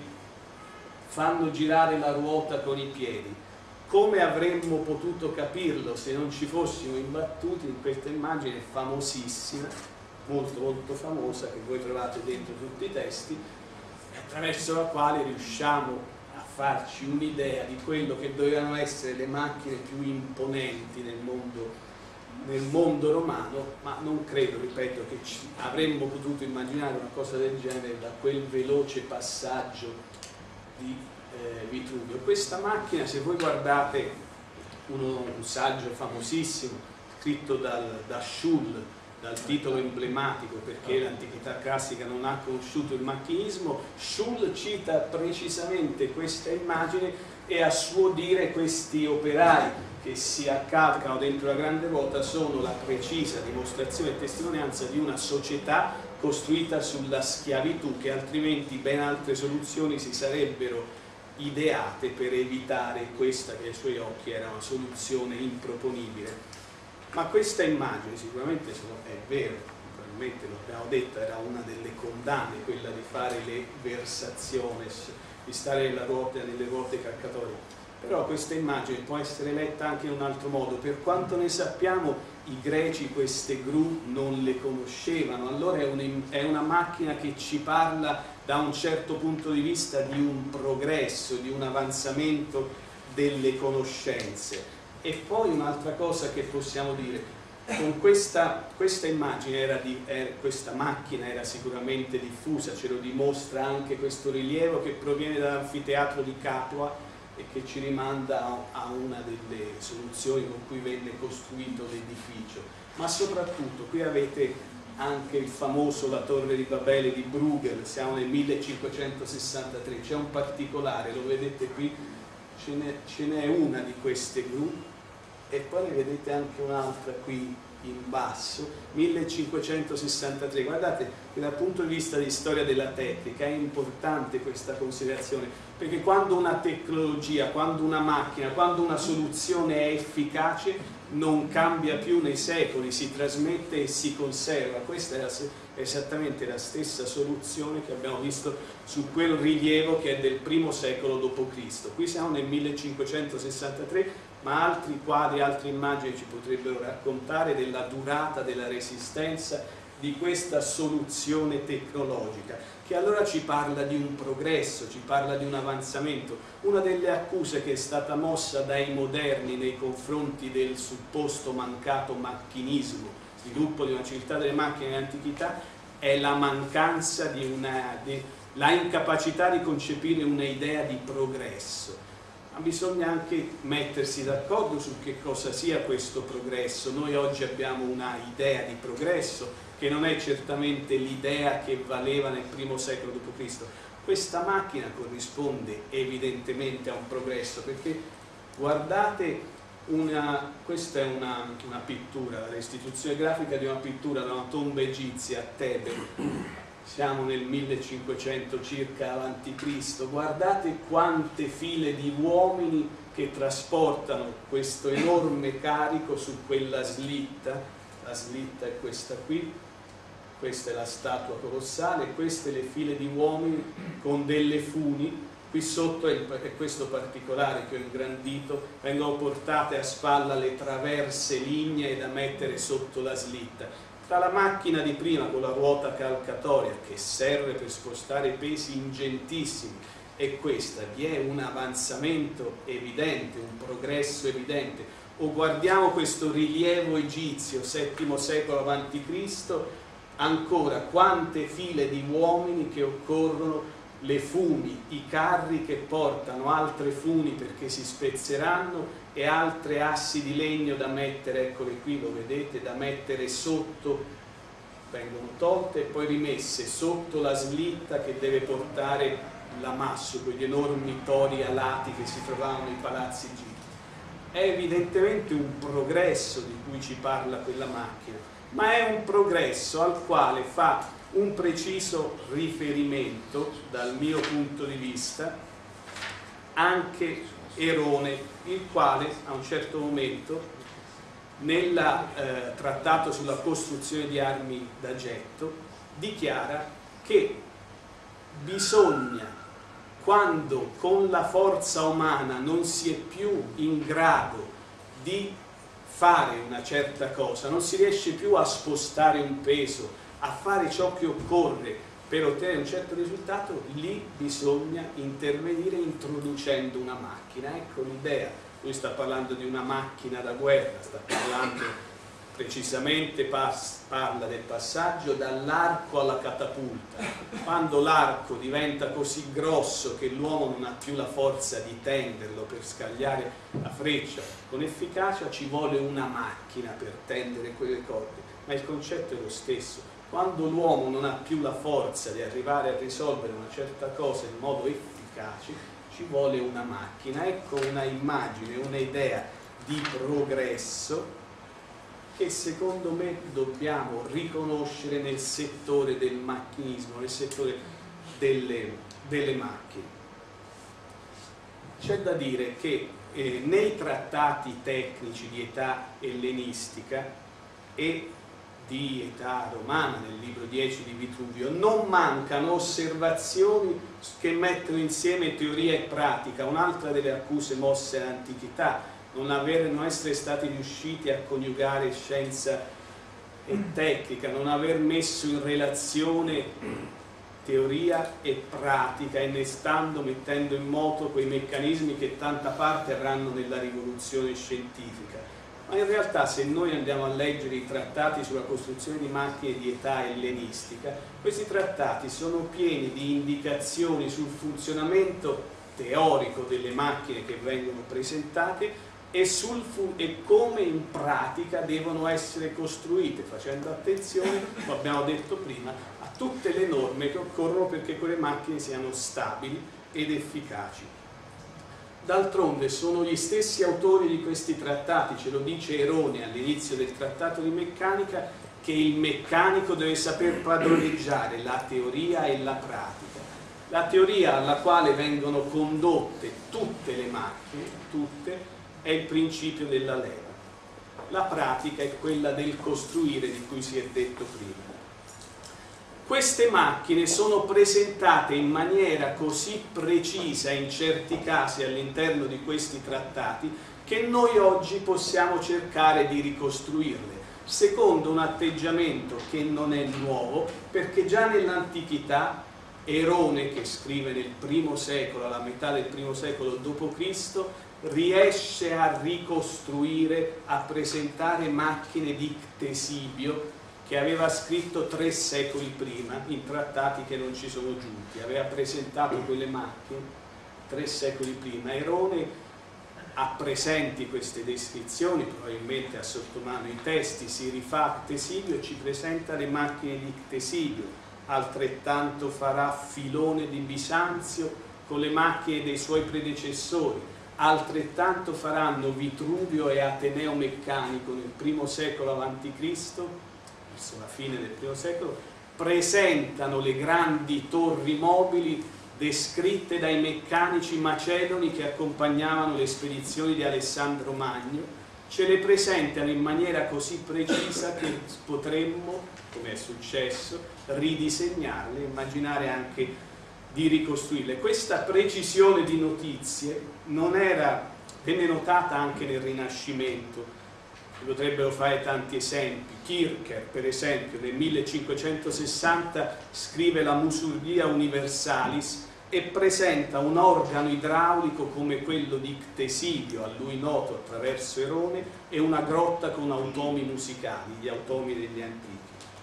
fanno girare la ruota con i piedi, come avremmo potuto capirlo se non ci fossimo imbattuti in questa immagine famosissima, molto molto famosa, che voi trovate dentro tutti i testi, attraverso la quale riusciamo a farci un'idea di quello che dovevano essere le macchine più imponenti nel mondo nel mondo romano, ma non credo, ripeto, che ci avremmo potuto immaginare una cosa del genere da quel veloce passaggio di eh, Vitruvio. Questa macchina, se voi guardate uno, un saggio famosissimo scritto dal, da Schull dal titolo emblematico, perché l'antichità classica non ha conosciuto il macchinismo. Schull cita precisamente questa immagine e a suo dire questi operai che si accalcano dentro la grande ruota sono la precisa dimostrazione e testimonianza di una società costruita sulla schiavitù, che altrimenti ben altre soluzioni si sarebbero ideate per evitare questa che ai suoi occhi era una soluzione improponibile. Ma questa immagine sicuramente è vero, probabilmente l'abbiamo detto, era una delle condanne, quella di fare le versationes, di stare nella ruota, nelle ruote calcatorie. Però questa immagine può essere letta anche in un altro modo. Per quanto ne sappiamo, i greci queste gru non le conoscevano, allora è, un, è una macchina che ci parla da un certo punto di vista di un progresso, di un avanzamento delle conoscenze. E poi un'altra cosa che possiamo dire, con questa, questa immagine, era di, era, questa macchina era sicuramente diffusa, ce lo dimostra anche questo rilievo che proviene dall'anfiteatro di Capua e che ci rimanda a una delle soluzioni con cui venne costruito l'edificio. Ma soprattutto qui avete anche il famoso La Torre di Babele di Bruegel, siamo nel millecinquecentosessantatré, c'è un particolare, lo vedete qui, ce n'è una di queste gru e poi ne vedete anche un'altra qui in basso, millecinquecentosessantatré. Guardate che dal punto di vista di storia della tecnica è importante questa considerazione, perché quando una tecnologia, quando una macchina, quando una soluzione è efficace non cambia più nei secoli, si trasmette e si conserva. Questa è, la, è esattamente la stessa soluzione che abbiamo visto su quel rilievo che è del primo secolo dopo Cristo. Qui siamo nel millecinquecentosessantatré, ma altri quadri, altre immagini ci potrebbero raccontare della durata, della resistenza di questa soluzione tecnologica, che allora ci parla di un progresso, ci parla di un avanzamento. Una delle accuse che è stata mossa dai moderni nei confronti del supposto mancato macchinismo, sviluppo di una civiltà delle macchine in antichità, è la mancanza di una, di, la incapacità di concepire un'idea di progresso. Ma bisogna anche mettersi d'accordo su che cosa sia questo progresso. Noi oggi abbiamo una idea di progresso che non è certamente l'idea che valeva nel primo secolo dopo Cristo. Questa macchina corrisponde evidentemente a un progresso, perché guardate, una, questa è una, una pittura, la restituzione grafica di una pittura da una tomba egizia a Tebe. Siamo nel millecinquecento circa avanti Cristo. Guardate quante file di uomini che trasportano questo enorme carico su quella slitta. La slitta è questa qui, questa è la statua colossale, queste le file di uomini con delle funi. Qui sotto è, è questo particolare che ho ingrandito, vengono portate a spalla le traverse lignee da mettere sotto la slitta. Tra la macchina di prima con la ruota calcatoria che serve per spostare pesi ingentissimi e questa, vi è un avanzamento evidente, un progresso evidente. O guardiamo questo rilievo egizio, settimo secolo avanti Cristo, ancora quante file di uomini che occorrono, le funi, i carri che portano altre funi perché si spezzeranno e altre assi di legno da mettere, eccole qui, lo vedete, da mettere sotto, vengono tolte e poi rimesse sotto la slitta che deve portare l'ammasso, quegli enormi tori alati che si trovavano nei palazzi egizii. È evidentemente un progresso di cui ci parla quella macchina, ma è un progresso al quale fa un preciso riferimento, dal mio punto di vista, anche Erone, il quale a un certo momento nel eh, trattato sulla costruzione di armi da getto dichiara che bisogna, quando con la forza umana non si è più in grado di fare una certa cosa, non si riesce più a spostare un peso, a fare ciò che occorre per ottenere un certo risultato, lì bisogna intervenire introducendo una macchina. Ecco l'idea. Lui sta parlando di una macchina da guerra, sta parlando precisamente parla del passaggio dall'arco alla catapulta. Quando l'arco diventa così grosso che l'uomo non ha più la forza di tenderlo per scagliare la freccia con efficacia, ci vuole una macchina per tendere quelle corde, ma il concetto è lo stesso. Quando l'uomo non ha più la forza di arrivare a risolvere una certa cosa in modo efficace, ci vuole una macchina. Ecco una immagine, una idea di progresso che secondo me dobbiamo riconoscere nel settore del macchinismo, nel settore delle, delle macchine. C'è da dire che eh, nei trattati tecnici di età ellenistica e di età romana, nel libro dieci di Vitruvio, non mancano osservazioni che mettono insieme teoria e pratica. Un'altra delle accuse mosse all'antichità, non, aver, non essere stati riusciti a coniugare scienza e tecnica, non aver messo in relazione teoria e pratica, innestando, mettendo in moto quei meccanismi che tanta parte avranno nella rivoluzione scientifica. Ma in realtà, se noi andiamo a leggere i trattati sulla costruzione di macchine di età ellenistica, questi trattati sono pieni di indicazioni sul funzionamento teorico delle macchine che vengono presentate e, sul e come in pratica devono essere costruite, facendo attenzione, come abbiamo detto prima, a tutte le norme che occorrono perché quelle macchine siano stabili ed efficaci. D'altronde sono gli stessi autori di questi trattati, ce lo dice Erone all'inizio del trattato di meccanica, che il meccanico deve saper padroneggiare la teoria e la pratica. La teoria alla quale vengono condotte tutte le macchine, tutte, è il principio della leva. La pratica è quella del costruire di cui si è detto prima. Queste macchine sono presentate in maniera così precisa in certi casi all'interno di questi trattati che noi oggi possiamo cercare di ricostruirle, secondo un atteggiamento che non è nuovo, perché già nell'antichità Erone, che scrive nel primo secolo, alla metà del primo secolo dopo Cristo, riesce a ricostruire, a presentare macchine di Ctesibio che aveva scritto tre secoli prima in trattati che non ci sono giunti. Aveva presentato quelle macchine tre secoli prima. Erone ha presenti queste descrizioni, probabilmente ha sotto mano i testi, si rifà a Ctesibio e ci presenta le macchine di Ctesibio. Altrettanto farà Filone di Bisanzio con le macchine dei suoi predecessori. Altrettanto faranno Vitruvio e Ateneo Meccanico nel primo secolo avanti Cristo, verso la fine del primo secolo, presentano le grandi torri mobili descritte dai meccanici macedoni che accompagnavano le spedizioni di Alessandro Magno, ce le presentano in maniera così precisa che potremmo, come è successo, ridisegnarle, immaginare anche di ricostruirle. Questa precisione di notizie non era, venne notata anche nel Rinascimento, si potrebbero fare tanti esempi. Kircher, per esempio, nel millecinquecentosessanta scrive la Musurgia Universalis e presenta un organo idraulico come quello di Ctesibio, a lui noto attraverso Erone, e una grotta con automi musicali, gli automi degli antichi.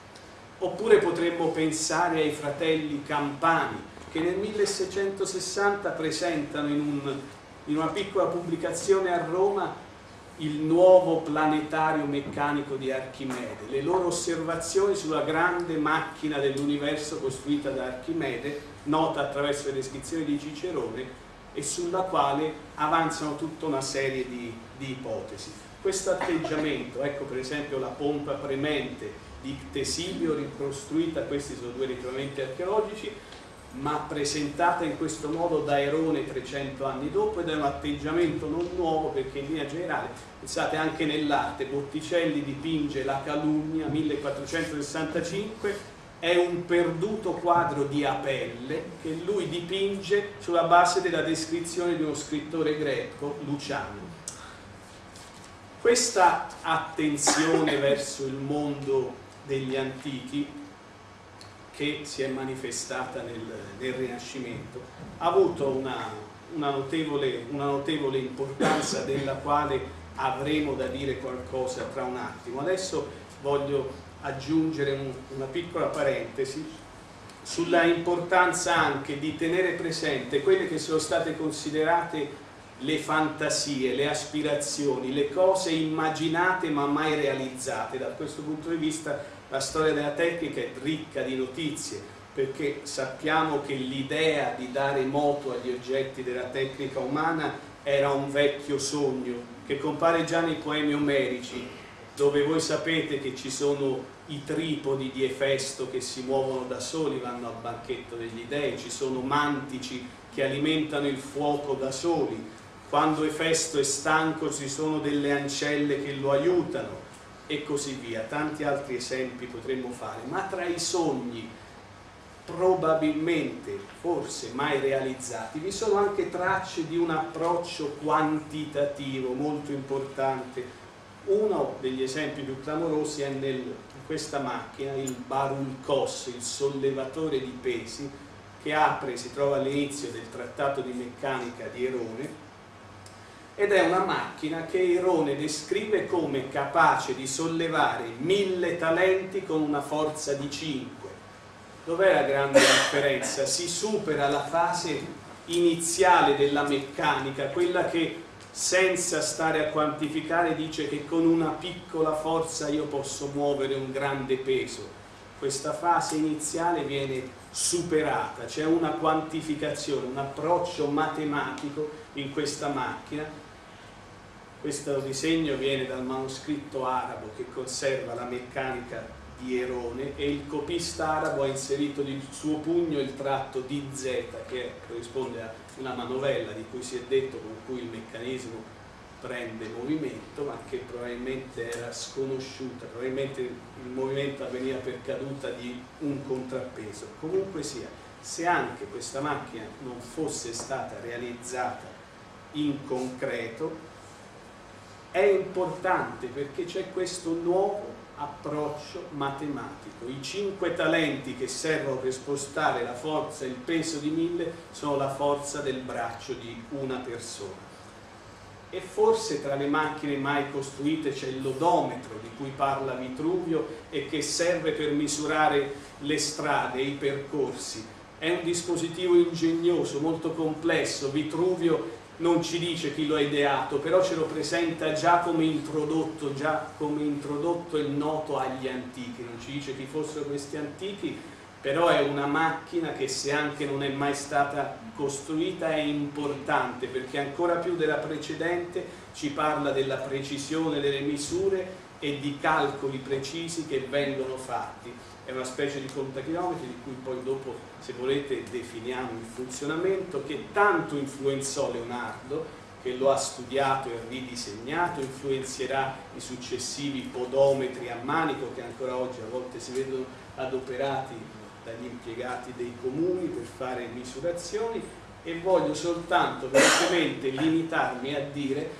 Oppure potremmo pensare ai fratelli Campani, che nel milleseicentosessanta presentano in, un, in una piccola pubblicazione a Roma il nuovo planetario meccanico di Archimede, le loro osservazioni sulla grande macchina dell'universo costruita da Archimede, nota attraverso le descrizioni di Cicerone, e sulla quale avanzano tutta una serie di, di ipotesi. Questo atteggiamento, ecco per esempio la pompa premente di Ctesibio ricostruita, questi sono due ritrovamenti archeologici, ma presentata in questo modo da Erone trecento anni dopo, ed è un atteggiamento non nuovo perché in linea generale, pensate anche nell'arte, Botticelli dipinge La Calunnia millequattrocentosessantacinque, è un perduto quadro di Apelle che lui dipinge sulla base della descrizione di uno scrittore greco, Luciano. Questa attenzione verso il mondo degli antichi che si è manifestata nel, nel Rinascimento ha avuto una, una, notevole, una notevole importanza, della quale avremo da dire qualcosa tra un attimo. Adesso voglio aggiungere un, una piccola parentesi sulla importanza anche di tenere presente quelle che sono state considerate le fantasie, le aspirazioni, le cose immaginate ma mai realizzate. Da questo punto di vista la storia della tecnica è ricca di notizie, perché sappiamo che l'idea di dare moto agli oggetti della tecnica umana era un vecchio sogno che compare già nei poemi omerici, dove voi sapete che ci sono i tripodi di Efesto che si muovono da soli, vanno al banchetto degli dei, ci sono mantici che alimentano il fuoco da soli. Quando Efesto è stanco ci sono delle ancelle che lo aiutano e così via. Tanti altri esempi potremmo fare, ma tra i sogni probabilmente, forse mai realizzati, vi sono anche tracce di un approccio quantitativo molto importante. Uno degli esempi più clamorosi è nel, in questa macchina, il Barulcos, il sollevatore di pesi, che apre, si trova all'inizio del trattato di meccanica di Erone, ed è una macchina che Erone descrive come capace di sollevare mille talenti con una forza di cinque. Dov'è la grande differenza? Si supera la fase iniziale della meccanica, quella che senza stare a quantificare dice che con una piccola forza io posso muovere un grande peso. Questa fase iniziale viene superata, c'è una quantificazione, un approccio matematico in questa macchina. Questo disegno viene dal manoscritto arabo che conserva la meccanica di Erone, e il copista arabo ha inserito di suo pugno il tratto di Z, che corrisponde a una manovella di cui si è detto con cui il meccanismo prende movimento, ma che probabilmente era sconosciuta, probabilmente il movimento avveniva per caduta di un contrappeso. Comunque sia, se anche questa macchina non fosse stata realizzata in concreto, è importante perché c'è questo nuovo approccio matematico. I cinque talenti che servono per spostare la forza e il peso di mille sono la forza del braccio di una persona. E forse tra le macchine mai costruite c'è l'odometro di cui parla Vitruvio e che serve per misurare le strade, i percorsi. È un dispositivo ingegnoso, molto complesso. Vitruvio non ci dice chi lo ha ideato, però ce lo presenta già come introdotto, già come introdotto e noto agli antichi. Non ci dice chi fossero questi antichi, però è una macchina che, se anche non è mai stata costruita, è importante, perché ancora più della precedente ci parla della precisione delle misure e di calcoli precisi che vengono fatti. È una specie di contachilometri di cui poi dopo, se volete, definiamo il funzionamento, che tanto influenzò Leonardo, che lo ha studiato e ridisegnato, influenzerà i successivi podometri a manico che ancora oggi a volte si vedono adoperati dagli impiegati dei comuni per fare misurazioni. E voglio soltanto velocemente limitarmi a dire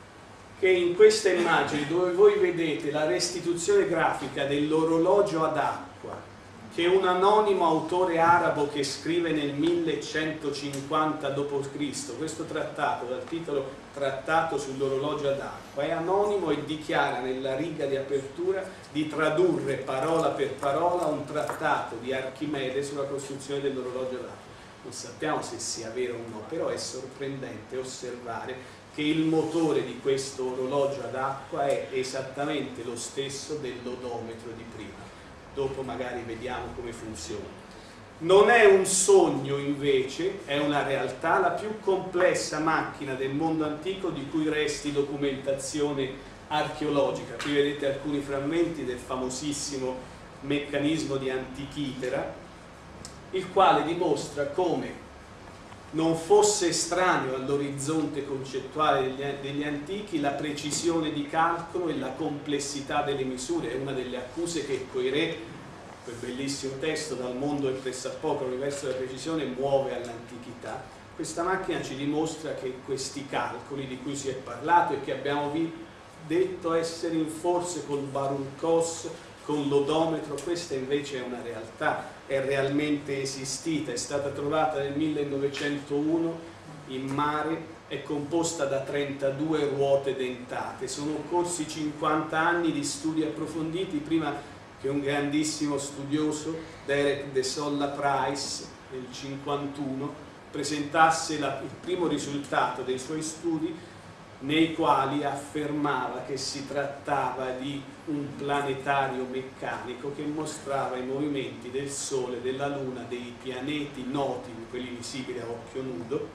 che in questa immagine, dove voi vedete la restituzione grafica dell'orologio ad acqua, che un anonimo autore arabo che scrive nel millecentocinquanta dopo Cristo, questo trattato dal titolo Trattato sull'orologio ad acqua, è anonimo e dichiara nella riga di apertura di tradurre parola per parola un trattato di Archimede sulla costruzione dell'orologio ad acqua. Non sappiamo se sia vero o no, però è sorprendente osservare che il motore di questo orologio ad acqua è esattamente lo stesso dell'odometro di prima. Dopo magari vediamo come funziona. Non è un sogno invece, è una realtà, la più complessa macchina del mondo antico di cui resti documentazione archeologica. Qui vedete alcuni frammenti del famosissimo meccanismo di Antichitera, il quale dimostra come non fosse estraneo all'orizzonte concettuale degli, degli antichi la precisione di calcolo e la complessità delle misure. È una delle accuse che Coiré, quel bellissimo testo Dal mondo e pressappoco l'universo della precisione, muove all'antichità. Questa macchina ci dimostra che questi calcoli di cui si è parlato e che abbiamo detto essere in forse col Barulcos, con l'odometro, questa invece è una realtà, è realmente esistita, è stata trovata nel millenovecentouno in mare, è composta da trentadue ruote dentate. Sono occorsi cinquanta anni di studi approfonditi prima che un grandissimo studioso, Derek de Solla Price, nel cinquantuno, presentasse la, il primo risultato dei suoi studi, nei quali affermava che si trattava di un planetario meccanico che mostrava i movimenti del Sole, della Luna, dei pianeti noti, quelli visibili a occhio nudo.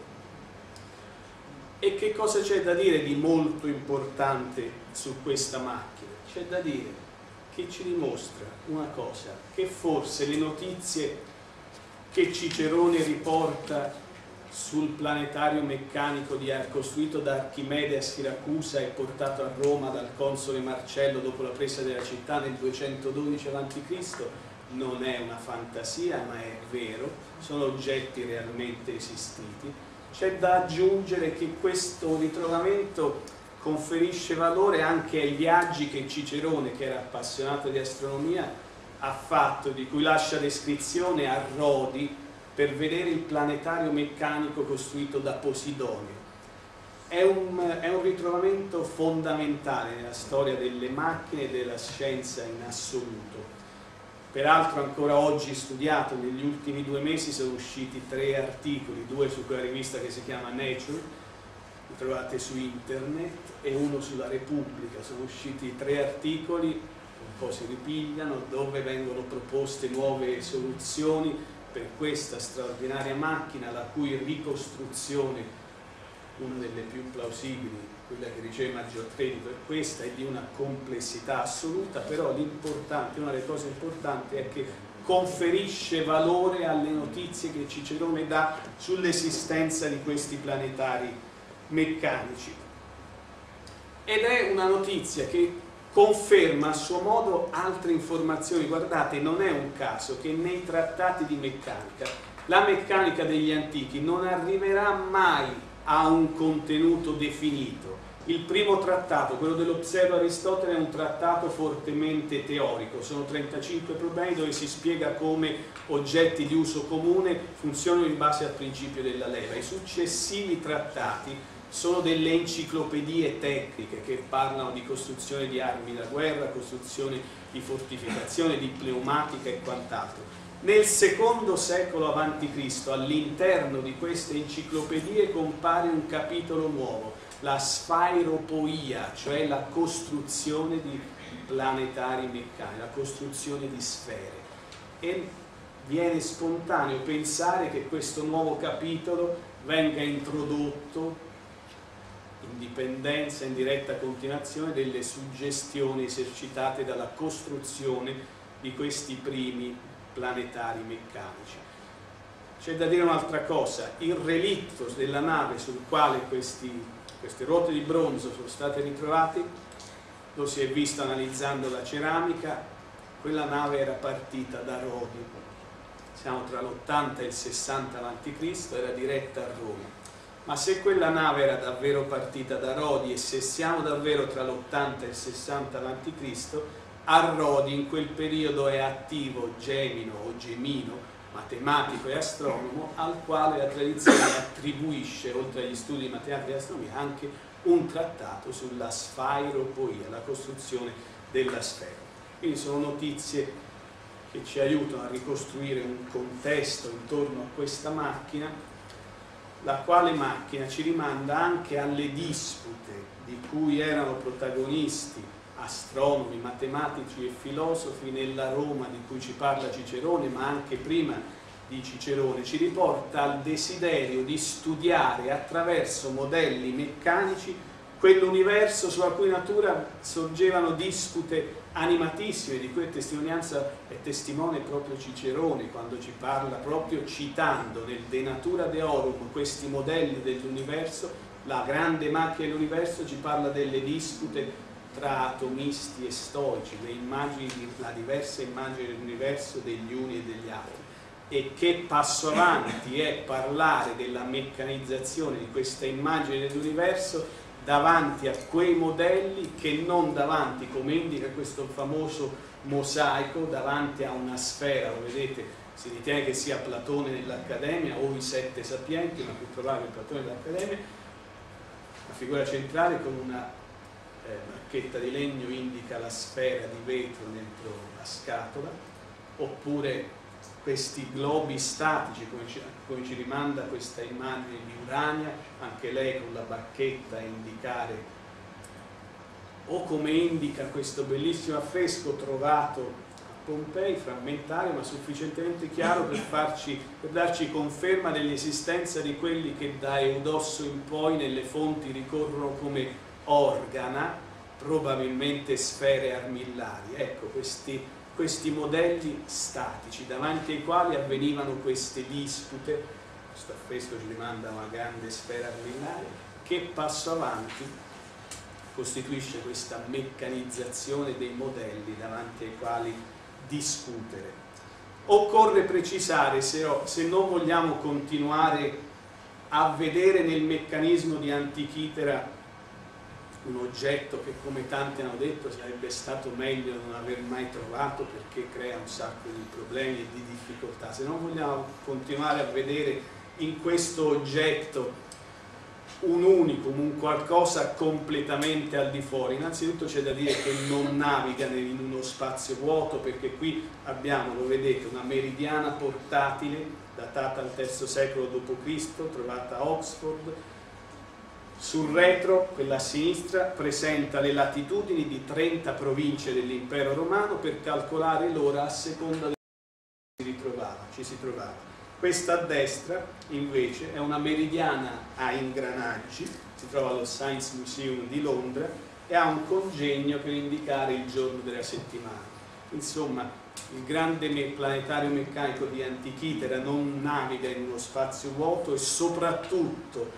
E che cosa c'è da dire di molto importante su questa macchina? C'è da dire che ci dimostra una cosa, che forse le notizie che Cicerone riporta sul planetario meccanico di, costruito da Archimede a Siracusa e portato a Roma dal console Marcello dopo la presa della città nel duecentododici avanti Cristo non è una fantasia, ma è vero, sono oggetti realmente esistiti. C'è da aggiungere che questo ritrovamento conferisce valore anche ai viaggi che Cicerone, che era appassionato di astronomia, ha fatto, di cui lascia descrizione a Rodi, per vedere il planetario meccanico costruito da Posidonio. È un, è un ritrovamento fondamentale nella storia delle macchine e della scienza in assoluto. Peraltro ancora oggi studiato, negli ultimi due mesi sono usciti tre articoli, due su quella rivista che si chiama Nature, li trovate su internet, e uno sulla Repubblica. Sono usciti tre articoli, un po' si ripigliano, dove vengono proposte nuove soluzioni per questa straordinaria macchina, la cui ricostruzione, una delle più plausibili, quella che riceve maggior credito, è questa, è di una complessità assoluta, però l'importante, una delle cose importanti è che conferisce valore alle notizie che Cicerone dà sull'esistenza di questi planetari meccanici. Ed è una notizia che conferma a suo modo altre informazioni. Guardate, non è un caso che nei trattati di meccanica la meccanica degli antichi non arriverà mai a un contenuto definito. Il primo trattato, quello dello Pseudo Aristotele, è un trattato fortemente teorico, sono trentacinque problemi dove si spiega come oggetti di uso comune funzionano in base al principio della leva. I successivi trattati sono delle enciclopedie tecniche che parlano di costruzione di armi da guerra, costruzione di fortificazione, di pneumatica e quant'altro. Nel secondo secolo avanti Cristo, all'interno di queste enciclopedie compare un capitolo nuovo, la sfairopoia, cioè la costruzione di planetari meccanici, la costruzione di sfere. E viene spontaneo pensare che questo nuovo capitolo venga introdotto in dipendenza, in diretta continuazione delle suggestioni esercitate dalla costruzione di questi primi planetari meccanici. C'è da dire un'altra cosa: il relitto della nave sul quale questi, queste ruote di bronzo sono state ritrovate, lo si è visto analizzando la ceramica. Quella nave era partita da Rodi, siamo tra l'ottanta e il sessanta avanti Cristo, era diretta a Roma. Ma se quella nave era davvero partita da Rodi, e se siamo davvero tra l'ottanta e il sessanta avanti Cristo, a Rodi in quel periodo è attivo Gemino o Gemino, matematico e astronomo, al quale la tradizione attribuisce, oltre agli studi di matematica e astronomia, anche un trattato sulla sfairopoia, la costruzione della sfera. Quindi sono notizie che ci aiutano a ricostruire un contesto intorno a questa macchina, la quale macchina ci rimanda anche alle dispute di cui erano protagonisti astronomi, matematici e filosofi nella Roma di cui ci parla Cicerone, ma anche prima di Cicerone. Ci riporta al desiderio di studiare attraverso modelli meccanici quell'universo sulla cui natura sorgevano dispute animatissime, di cui è testimonianza e testimone proprio Cicerone, quando ci parla, proprio citando nel De Natura Deorum questi modelli dell'universo, la grande macchina dell'universo, ci parla delle dispute tra atomisti e stoici, le immagini, la diversa immagine dell'universo degli uni e degli altri. E che passo avanti è parlare della meccanizzazione di questa immagine dell'universo davanti a quei modelli, che non davanti, come indica questo famoso mosaico davanti a una sfera, lo vedete, si ritiene che sia Platone nell'Accademia o i Sette Sapienti, ma più probabile Platone nell'Accademia, la figura centrale con una eh, bacchetta di legno indica la sfera di vetro dentro la scatola, oppure questi globi statici, come ci, come ci rimanda questa immagine di Urania, anche lei con la bacchetta a indicare, o come indica questo bellissimo affresco trovato Pompei, frammentario ma sufficientemente chiaro per, farci, per darci conferma dell'esistenza di quelli che da Eudosso in poi nelle fonti ricorrono come organa, probabilmente sfere armillari. Ecco, questi, questi modelli statici davanti ai quali avvenivano queste dispute. Questo affresco ci rimanda a una grande sfera armillaria che, passo avanti, costituisce questa meccanizzazione dei modelli davanti ai quali discutere. Occorre precisare, se, ho, se non vogliamo continuare a vedere nel meccanismo di Antichitera un oggetto che, come tanti hanno detto, sarebbe stato meglio non aver mai trovato perché crea un sacco di problemi e di difficoltà, se non vogliamo continuare a vedere in questo oggetto un unicum, un qualcosa completamente al di fuori, innanzitutto c'è da dire che non naviga in uno spazio vuoto, perché qui abbiamo, lo vedete, una meridiana portatile datata al terzo secolo dopo Cristo, trovata a Oxford. Sul retro, quella a sinistra, presenta le latitudini di trenta province dell'impero romano per calcolare l'ora a seconda di dove si ritrovava, ci si trovava. Questa a destra invece è una meridiana a ingranaggi, si trova allo Science Museum di Londra e ha un congegno per indicare il giorno della settimana. Insomma, il grande planetario meccanico di Antichitera non naviga in uno spazio vuoto e soprattutto,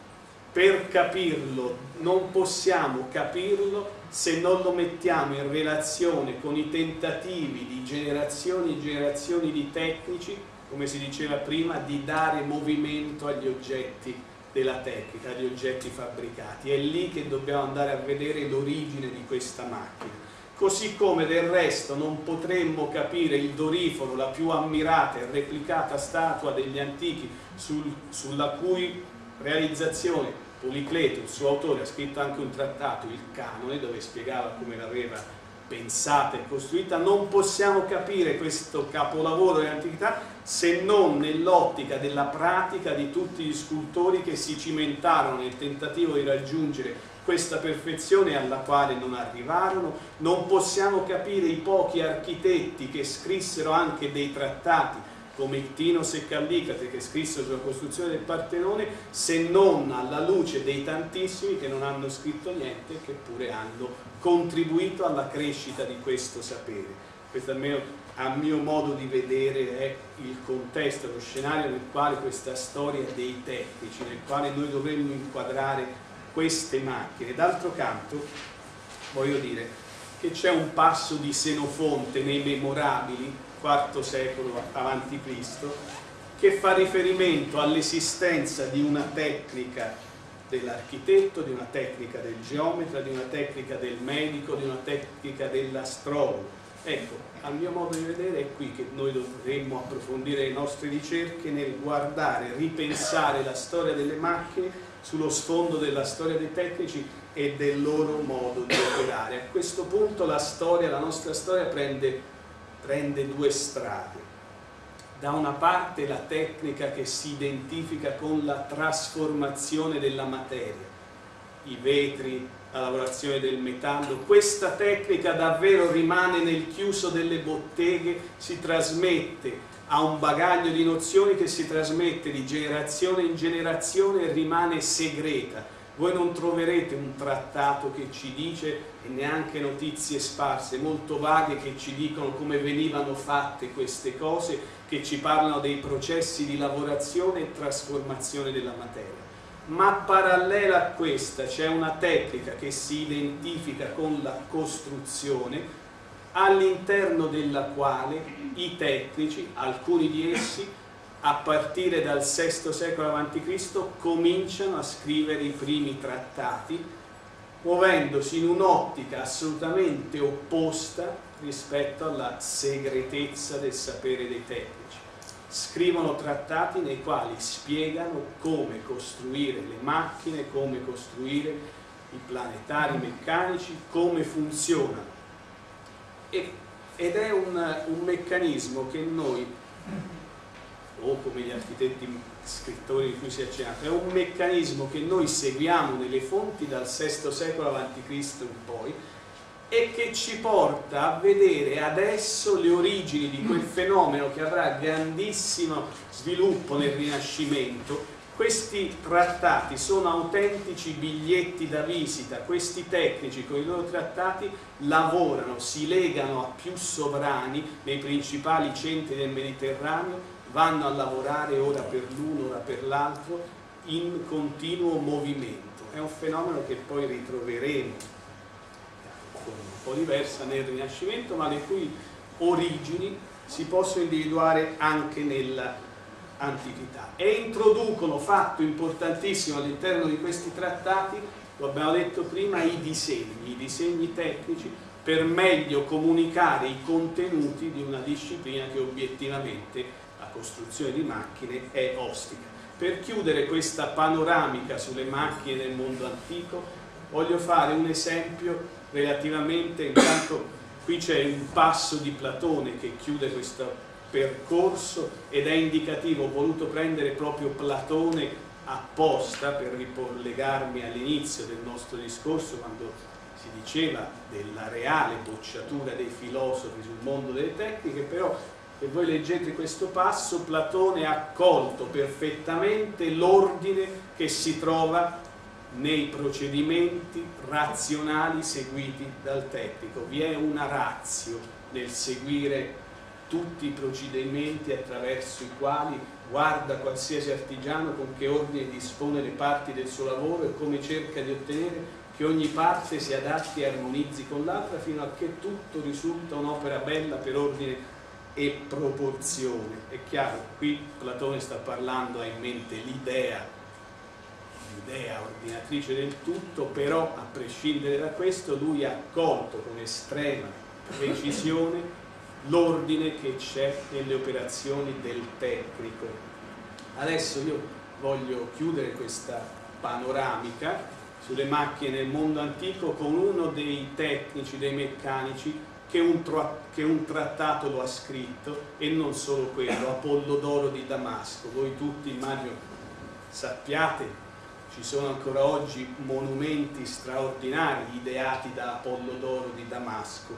per capirlo, non possiamo capirlo se non lo mettiamo in relazione con i tentativi di generazioni e generazioni di tecnici, come si diceva prima, di dare movimento agli oggetti della tecnica, agli oggetti fabbricati. È lì che dobbiamo andare a vedere l'origine di questa macchina. Così come del resto non potremmo capire il Doriforo, la più ammirata e replicata statua degli antichi, sul, sulla cui realizzazione Policleto, il suo autore, ha scritto anche un trattato, il Canone, dove spiegava come l'aveva pensata e costruita. Non possiamo capire questo capolavoro dell'antichità se non nell'ottica della pratica di tutti gli scultori che si cimentarono nel tentativo di raggiungere questa perfezione alla quale non arrivarono. Non possiamo capire i pochi architetti che scrissero anche dei trattati come Ictinos e Callicrate, che scrissero sulla costruzione del Partenone, se non alla luce dei tantissimi che non hanno scritto niente e che pure hanno contribuito alla crescita di questo sapere. Questo almeno a mio modo di vedere è il contesto, lo scenario nel quale questa storia dei tecnici, nel quale noi dovremmo inquadrare queste macchine. D'altro canto voglio dire che c'è un passo di Senofonte nei Memorabili, quarto secolo avanti Cristo, che fa riferimento all'esistenza di una tecnica dell'architetto, di una tecnica del geometra, di una tecnica del medico, di una tecnica dell'astrologo. Ecco, a mio modo di vedere è qui che noi dovremmo approfondire le nostre ricerche nel guardare, ripensare la storia delle macchine sullo sfondo della storia dei tecnici e del loro modo di operare. A questo punto la storia, la nostra storia prende prende due strade. Da una parte la tecnica che si identifica con la trasformazione della materia, i vetri, la lavorazione del metallo. Questa tecnica davvero rimane nel chiuso delle botteghe, si trasmette a un bagaglio di nozioni che si trasmette di generazione in generazione e rimane segreta. Voi non troverete un trattato che ci dice, e neanche notizie sparse, molto vaghe, che ci dicono come venivano fatte queste cose, che ci parlano dei processi di lavorazione e trasformazione della materia. Ma parallela a questa c'è una tecnica che si identifica con la costruzione, all'interno della quale i tecnici, alcuni di essi, a partire dal sesto secolo avanti Cristo, cominciano a scrivere i primi trattati, muovendosi in un'ottica assolutamente opposta rispetto alla segretezza del sapere dei tecnici. Scrivono trattati nei quali spiegano come costruire le macchine, come costruire i planetari meccanici, come funzionano. E, ed è un, un meccanismo che noi, o come gli architetti scrittori di cui si è accennato, è un meccanismo che noi seguiamo nelle fonti dal sesto secolo avanti Cristo in poi, e che ci porta a vedere adesso le origini di quel fenomeno che avrà grandissimo sviluppo nel Rinascimento. Questi trattati sono autentici biglietti da visita, questi tecnici con i loro trattati lavorano, si legano a più sovrani nei principali centri del Mediterraneo, vanno a lavorare ora per l'uno, ora per l'altro, in continuo movimento. È un fenomeno che poi ritroveremo un po' diversa nel Rinascimento, ma le cui origini si possono individuare anche nell'antichità. E introducono, fatto importantissimo all'interno di questi trattati, lo abbiamo detto prima, i disegni, i disegni tecnici, per meglio comunicare i contenuti di una disciplina che obiettivamente, la costruzione di macchine, è ostica. Per chiudere questa panoramica sulle macchine del mondo antico, voglio fare un esempio relativamente, intanto qui c'è un passo di Platone che chiude questo percorso ed è indicativo, ho voluto prendere proprio Platone apposta per ricollegarmi all'inizio del nostro discorso, quando si diceva della reale bocciatura dei filosofi sul mondo delle tecniche. Però se voi leggete questo passo, Platone ha colto perfettamente l'ordine che si trova nei procedimenti razionali seguiti dal tecnico. Vi è una ratio nel seguire tutti i procedimenti attraverso i quali guarda qualsiasi artigiano con che ordine dispone le parti del suo lavoro e come cerca di ottenere che ogni parte si adatti e armonizzi con l'altra fino a che tutto risulta un'opera bella per ordine e proporzione. È chiaro, qui Platone sta parlando, ha in mente l'idea l'idea ordinatrice del tutto, però a prescindere da questo lui ha colto con estrema precisione l'ordine che c'è nelle operazioni del tecnico. Adesso io voglio chiudere questa panoramica sulle macchine del mondo antico con uno dei tecnici, dei meccanici, che un, che un trattato lo ha scritto, e non solo quello, Apollodoro di Damasco. Voi tutti immagino sappiate, ci sono ancora oggi monumenti straordinari ideati da Apollodoro di Damasco,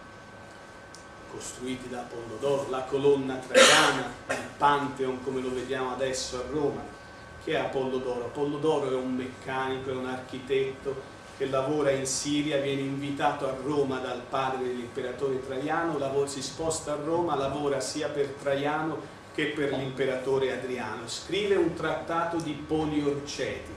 costruiti da Apollodoro, la colonna traiana, il Pantheon come lo vediamo adesso a Roma. Che è Apollodoro? Apollodoro è un meccanico, è un architetto che lavora in Siria, viene invitato a Roma dal padre dell'imperatore Traiano, lavora, si sposta a Roma, lavora sia per Traiano che per l'imperatore Adriano. Scrive un trattato di poliorcetica.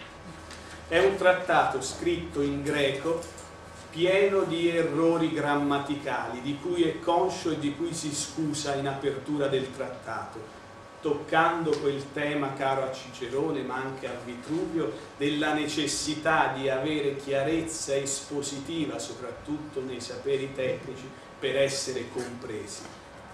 È un trattato scritto in greco pieno di errori grammaticali, di cui è conscio e di cui si scusa in apertura del trattato, toccando quel tema caro a Cicerone ma anche a Vitruvio della necessità di avere chiarezza espositiva soprattutto nei saperi tecnici per essere compresi.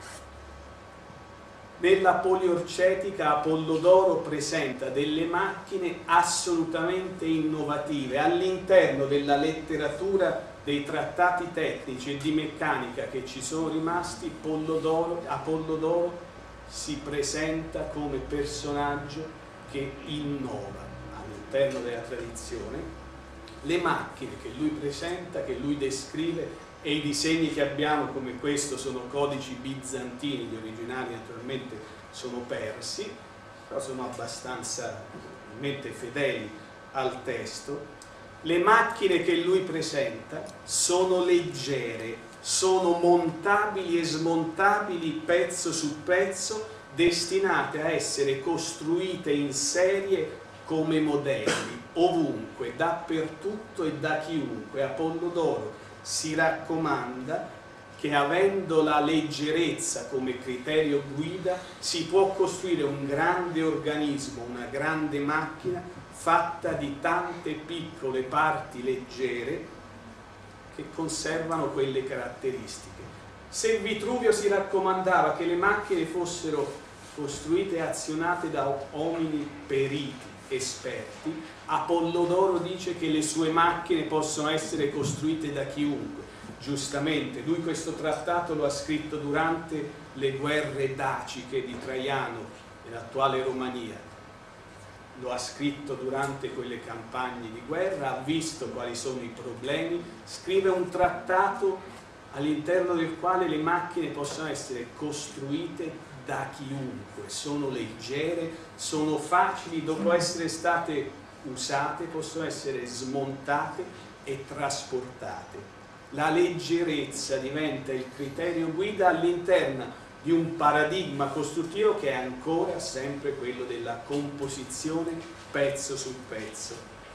Nella poliorcetica Apollodoro presenta delle macchine assolutamente innovative. All'interno della letteratura dei trattati tecnici e di meccanica che ci sono rimasti, Apollodoro, Apollodoro si presenta come personaggio che innova all'interno della tradizione. Le macchine che lui presenta, che lui descrive, e i disegni che abbiamo come questo sono codici bizantini, gli originali naturalmente sono persi, però sono abbastanza fedeli al testo. Le macchine che lui presenta sono leggere, sono montabili e smontabili pezzo su pezzo, destinate a essere costruite in serie come modelli, ovunque, dappertutto e da chiunque. Apollodoro si raccomanda che, avendo la leggerezza come criterio guida, si può costruire un grande organismo, una grande macchina fatta di tante piccole parti leggere che conservano quelle caratteristiche. Se Vitruvio si raccomandava che le macchine fossero costruite e azionate da uomini periti, esperti, Apollodoro dice che le sue macchine possono essere costruite da chiunque. Giustamente, lui questo trattato lo ha scritto durante le guerre daciche di Traiano, nell'attuale Romania. Lo ha scritto durante quelle campagne di guerra, ha visto quali sono i problemi, scrive un trattato all'interno del quale le macchine possono essere costruite da chiunque, sono leggere, sono facili, dopo essere state usate, possono essere smontate e trasportate. La leggerezza diventa il criterio guida all'interno di un paradigma costruttivo che è ancora sempre quello della composizione pezzo su pezzo.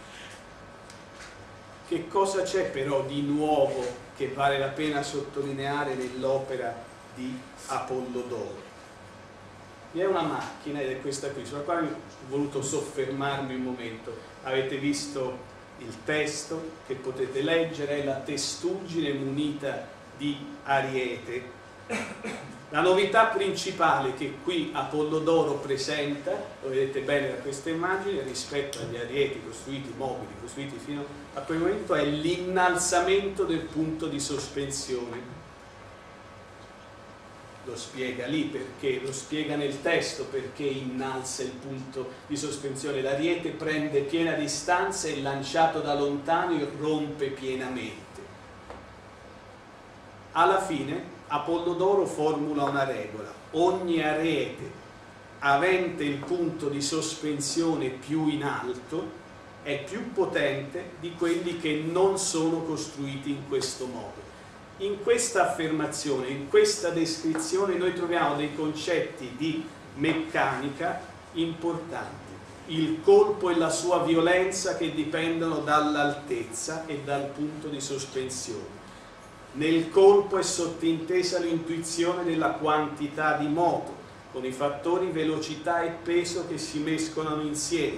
Che cosa c'è però di nuovo che vale la pena sottolineare nell'opera di Apollodoro? Vi è una macchina, ed è questa qui, sulla quale ho voluto soffermarmi un momento. Avete visto il testo che potete leggere, è la testuggine munita di ariete. La novità principale che qui Apollodoro presenta, lo vedete bene da questa immagine, rispetto agli arieti costruiti mobili, costruiti fino a quel momento, è l'innalzamento del punto di sospensione. Lo spiega lì perché, lo spiega nel testo perché innalza il punto di sospensione. L'ariete prende piena distanza e lanciato da lontano irrompe pienamente. Alla fine Apollodoro formula una regola: ogni ariete avente il punto di sospensione più in alto è più potente di quelli che non sono costruiti in questo modo. In questa affermazione, in questa descrizione, noi troviamo dei concetti di meccanica importanti. Il colpo e la sua violenza che dipendono dall'altezza e dal punto di sospensione. Nel colpo è sottintesa l'intuizione della quantità di moto, con i fattori velocità e peso che si mescolano insieme.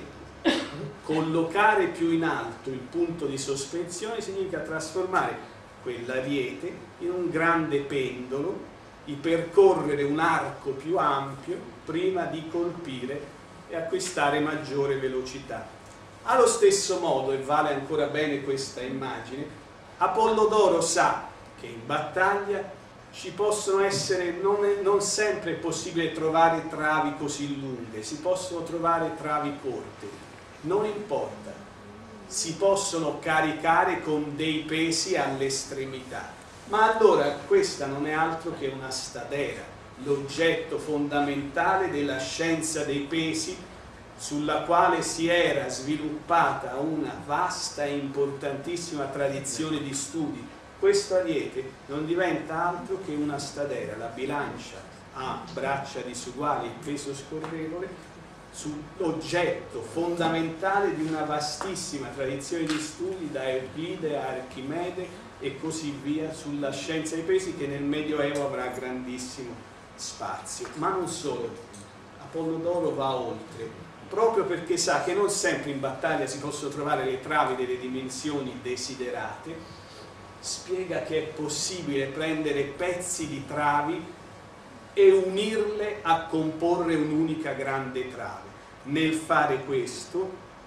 Collocare più in alto il punto di sospensione significa trasformare quell'ariete in un grande pendolo, di percorrere un arco più ampio prima di colpire e acquistare maggiore velocità. Allo stesso modo, e vale ancora bene questa immagine, Apollodoro sa che in battaglia ci possono essere, non, è, non sempre è possibile trovare travi così lunghe, si possono trovare travi corte, non importa. Si possono caricare con dei pesi all'estremità, ma allora questa non è altro che una stadera, l'oggetto fondamentale della scienza dei pesi sulla quale si era sviluppata una vasta e importantissima tradizione di studi. Questo ariete non diventa altro che una stadera, la bilancia ha braccia disuguali, il peso scorrevole, sull'oggetto fondamentale di una vastissima tradizione di studi da Euclide a Archimede e così via sulla scienza dei pesi, che nel Medioevo avrà grandissimo spazio. Ma non solo, Apollodoro va oltre, proprio perché sa che non sempre in battaglia si possono trovare le travi delle dimensioni desiderate, spiega che è possibile prendere pezzi di travi e unirle a comporre un'unica grande trave. Nel fare questo,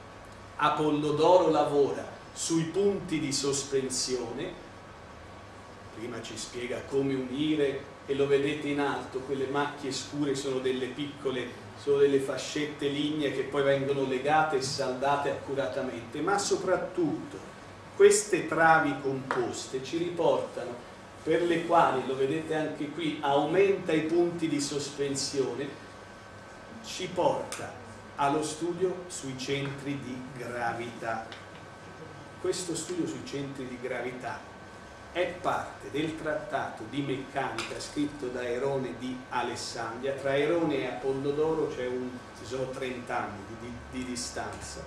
Apollodoro lavora sui punti di sospensione, prima ci spiega come unire, e lo vedete in alto, quelle macchie scure sono delle piccole, sono delle fascette lignee che poi vengono legate e saldate accuratamente, ma soprattutto queste travi composte ci riportano, per le quali, lo vedete anche qui, aumenta i punti di sospensione, ci porta allo studio sui centri di gravità. Questo studio sui centri di gravità è parte del trattato di meccanica scritto da Erone di Alessandria. Tra Erone e Apollodoro c'è un, ci sono trent'anni di, di, di distanza.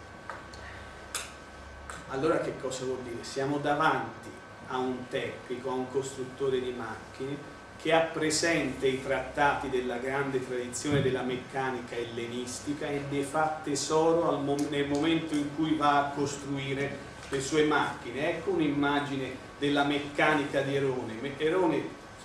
Allora che cosa vuol dire? Siamo davanti a un tecnico, a un costruttore di macchine che ha presente i trattati della grande tradizione della meccanica ellenistica e ne fa tesoro al mom- nel momento in cui va a costruire le sue macchine. Ecco un'immagine della meccanica di Erone. Erone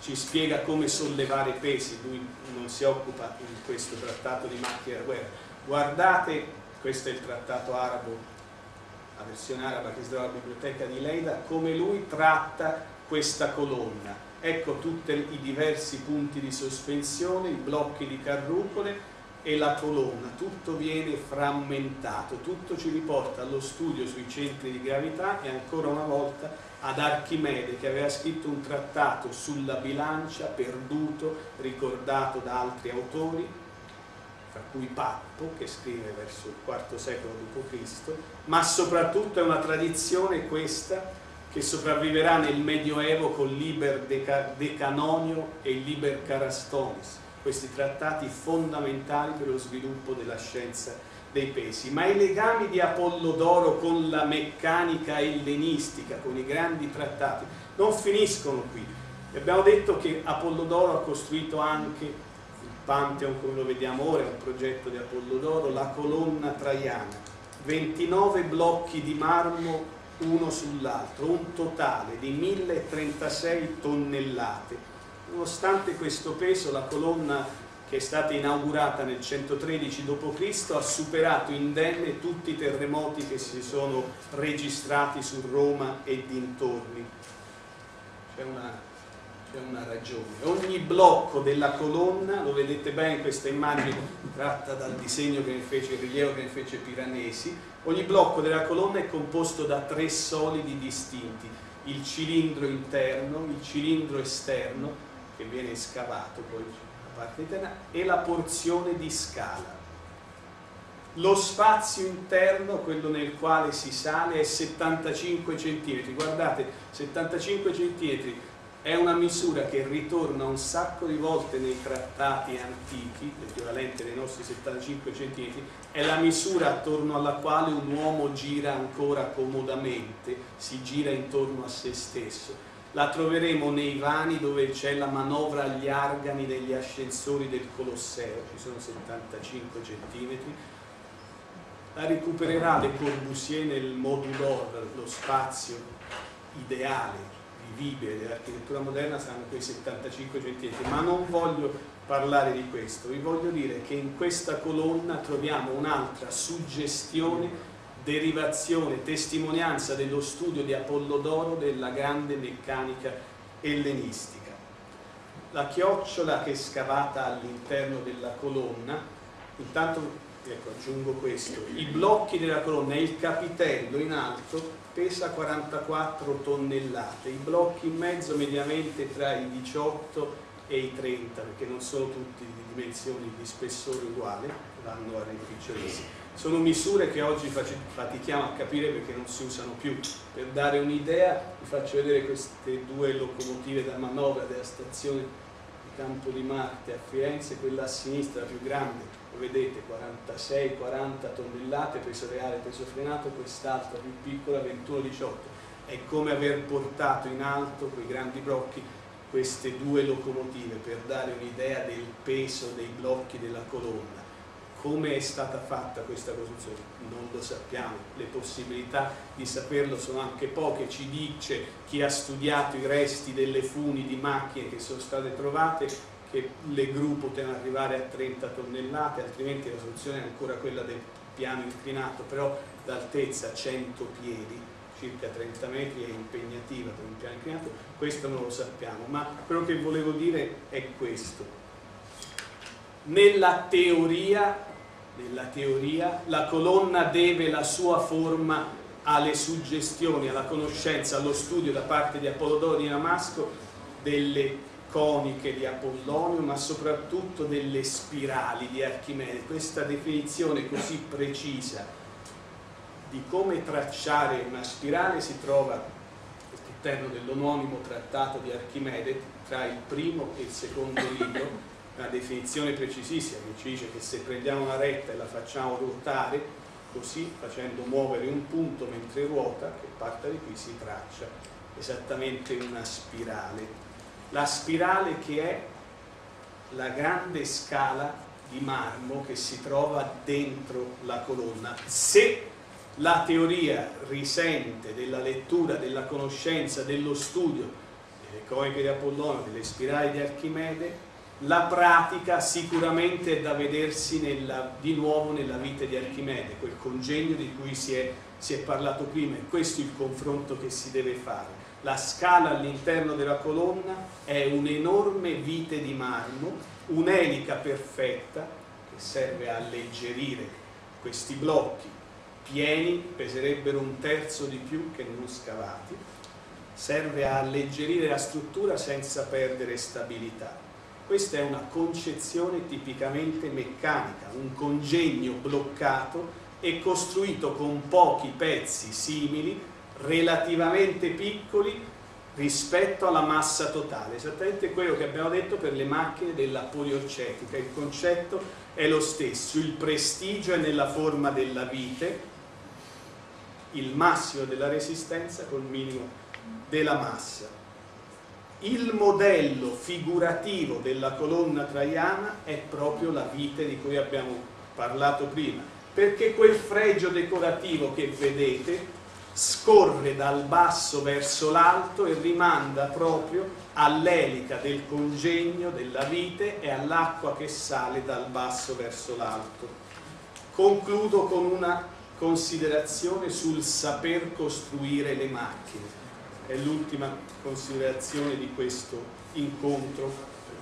ci spiega come sollevare pesi, lui non si occupa in questo trattato di macchine da guerra. Guardate, questo è il trattato arabo, la versione araba che si trova alla biblioteca di Leida, come lui tratta questa colonna. Ecco tutti i diversi punti di sospensione, i blocchi di carrucole e la colonna, tutto viene frammentato, tutto ci riporta allo studio sui centri di gravità e ancora una volta ad Archimede, che aveva scritto un trattato sulla bilancia, perduto, ricordato da altri autori, tra cui Pappo, che scrive verso il quarto secolo dopo Cristo, ma soprattutto è una tradizione questa che sopravviverà nel Medioevo con l'Iber de Canonio e il Liber Carastonis, questi trattati fondamentali per lo sviluppo della scienza dei pesi. Ma i legami di Apollodoro con la meccanica ellenistica, con i grandi trattati, non finiscono qui. Abbiamo detto che Apollodoro ha costruito anche il Pantheon, come lo vediamo ora, è un progetto di Apollodoro, la colonna traiana, ventinove blocchi di marmo uno sull'altro, un totale di mille trentasei tonnellate. Nonostante questo peso, la colonna, che è stata inaugurata nel centotredici dopo Cristo, ha superato indenne tutti i terremoti che si sono registrati su Roma e dintorni. C'è una, c'è una ragione. Ogni blocco della colonna, lo vedete bene in questa immagine tratta dal disegno che ne fece, il rilievo che ne fece Piranesi, ogni blocco della colonna è composto da tre solidi distinti: il cilindro interno, il cilindro esterno, che viene scavato poi la parte interna, e la porzione di scala. Lo spazio interno, quello nel quale si sale, è settantacinque centimetri. Guardate, settantacinque centimetri è una misura che ritorna un sacco di volte nei trattati antichi, l'equivalente dei nostri settantacinque centimetri, è la misura attorno alla quale un uomo gira ancora comodamente, si gira intorno a se stesso. La troveremo nei vani dove c'è la manovra agli argani degli ascensori del Colosseo, ci sono settantacinque centimetri. La recupererà Le Corbusier nel Modulor, lo spazio ideale, vivibile dell'architettura moderna saranno quei settantacinque centimetri, ma non voglio parlare di questo, vi voglio dire che in questa colonna troviamo un'altra suggestione, derivazione, testimonianza dello studio di Apollodoro della grande meccanica ellenistica. La chiocciola che è scavata all'interno della colonna, intanto ecco, aggiungo questo, i blocchi della colonna e il capitello in alto pesa quarantaquattro tonnellate, i blocchi in mezzo mediamente tra i diciotto e i trenta, perché non sono tutti di dimensioni di spessore uguale, vanno a rimpicciolirsi. Sono misure che oggi fatichiamo a capire perché non si usano più. Per dare un'idea vi faccio vedere queste due locomotive da manovra della stazione di Campo di Marte a Firenze, quella a sinistra, la più grande, lo vedete, quarantasei quaranta tonnellate, peso reale, peso frenato, quest'altra più piccola, ventuno diciotto. È come aver portato in alto quei grandi blocchi queste due locomotive per dare un'idea del peso dei blocchi della colonna. Come è stata fatta questa costruzione? Non lo sappiamo, le possibilità di saperlo sono anche poche. Ci dice chi ha studiato i resti delle funi di macchine che sono state trovate che le gru potevano arrivare a trenta tonnellate, altrimenti la soluzione è ancora quella del piano inclinato, però d'altezza cento piedi, circa trenta metri, è impegnativa per un piano inclinato. Questo non lo sappiamo, ma quello che volevo dire è questo. Nella teoria Nella teoria la colonna deve la sua forma alle suggestioni, alla conoscenza, allo studio da parte di Apollodoro di Damasco delle coniche di Apollonio, ma soprattutto delle spirali di Archimede. Questa definizione così precisa di come tracciare una spirale si trova all'interno dell'omonimo trattato di Archimede, tra il primo e il secondo libro. Una definizione precisissima che ci dice che se prendiamo una retta e la facciamo ruotare, così facendo muovere un punto mentre ruota, che parte di qui, si traccia esattamente una spirale. La spirale che è la grande scala di marmo che si trova dentro la colonna. Se la teoria risente della lettura, della conoscenza, dello studio delle coiche di Apollono, delle spirali di Archimede, la pratica sicuramente è da vedersi nella, di nuovo nella vita di Archimede, quel congegno di cui si è, si è parlato prima, e questo è il confronto che si deve fare. La scala all'interno della colonna è un'enorme vite di marmo, un'elica perfetta che serve a alleggerire questi blocchi pieni, peserebbero un terzo di più che non scavati, serve a alleggerire la struttura senza perdere stabilità. Questa è una concezione tipicamente meccanica, un congegno bloccato e costruito con pochi pezzi simili, relativamente piccoli rispetto alla massa totale, esattamente quello che abbiamo detto per le macchine della poliorcetica. Il concetto è lo stesso, il prestigio è nella forma della vite, il massimo della resistenza col minimo della massa. Il modello figurativo della colonna traiana è proprio la vite di cui abbiamo parlato prima, perché quel fregio decorativo che vedete scorre dal basso verso l'alto e rimanda proprio all'elica del congegno della vite e all'acqua che sale dal basso verso l'alto. Concludo con una considerazione sul saper costruire le macchine. È l'ultima considerazione di questo incontro.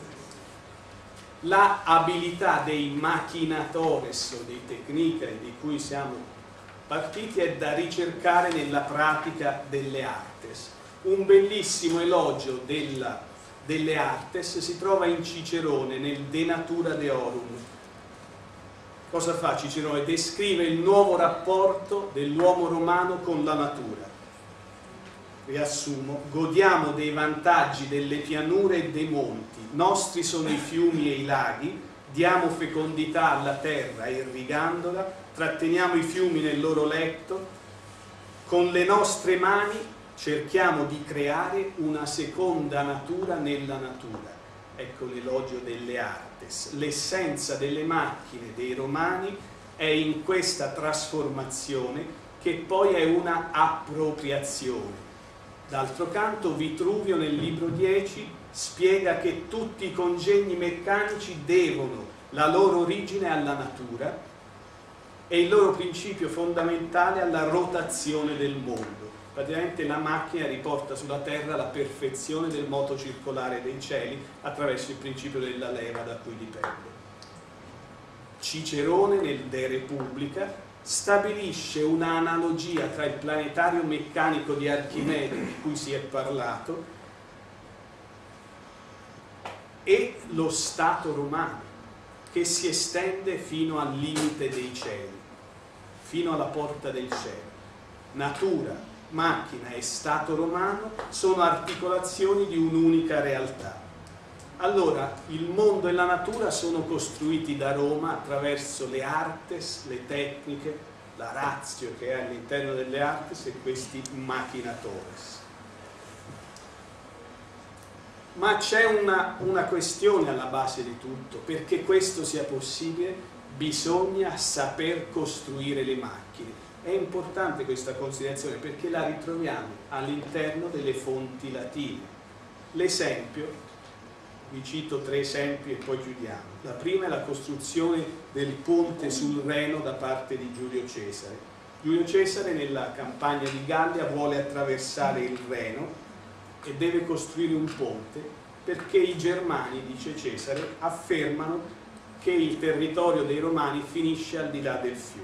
La abilità dei machinatores o dei technicae di cui siamo partiti è da ricercare nella pratica delle artes. Un bellissimo elogio della, delle artes si trova in Cicerone nel De Natura Deorum. Cosa fa Cicerone? Descrive il nuovo rapporto dell'uomo romano con la natura. Riassumo: godiamo dei vantaggi delle pianure e dei monti, nostri sono i fiumi e i laghi, diamo fecondità alla terra irrigandola, tratteniamo i fiumi nel loro letto, con le nostre mani cerchiamo di creare una seconda natura nella natura. Ecco l'elogio delle artes. L'essenza delle macchine dei romani è in questa trasformazione, che poi è una appropriazione. D'altro canto Vitruvio nel libro dieci spiega che tutti i congegni meccanici devono la loro origine alla natura e il loro principio fondamentale alla rotazione del mondo. Praticamente la macchina riporta sulla terra la perfezione del moto circolare dei cieli attraverso il principio della leva da cui dipende. Cicerone nel De Repubblica stabilisce un'analogia tra il planetario meccanico di Archimede, di cui si è parlato, e lo Stato romano, che si estende fino al limite dei cieli, fino alla porta del cielo. Natura, macchina e Stato romano sono articolazioni di un'unica realtà. Allora, il mondo e la natura sono costruiti da Roma attraverso le artes, le tecniche, la ratio che è all'interno delle artes e questi machinatores. Ma c'è una, una questione alla base di tutto: perché questo sia possibile bisogna saper costruire le macchine. È importante questa considerazione perché la ritroviamo all'interno delle fonti latine. L'esempio, vi cito tre esempi e poi chiudiamo. La prima è la costruzione del ponte sul Reno da parte di Giulio Cesare. Giulio Cesare nella campagna di Gallia vuole attraversare il Reno e deve costruire un ponte perché i Germani, dice Cesare, affermano che il territorio dei Romani finisce al di là del fiume.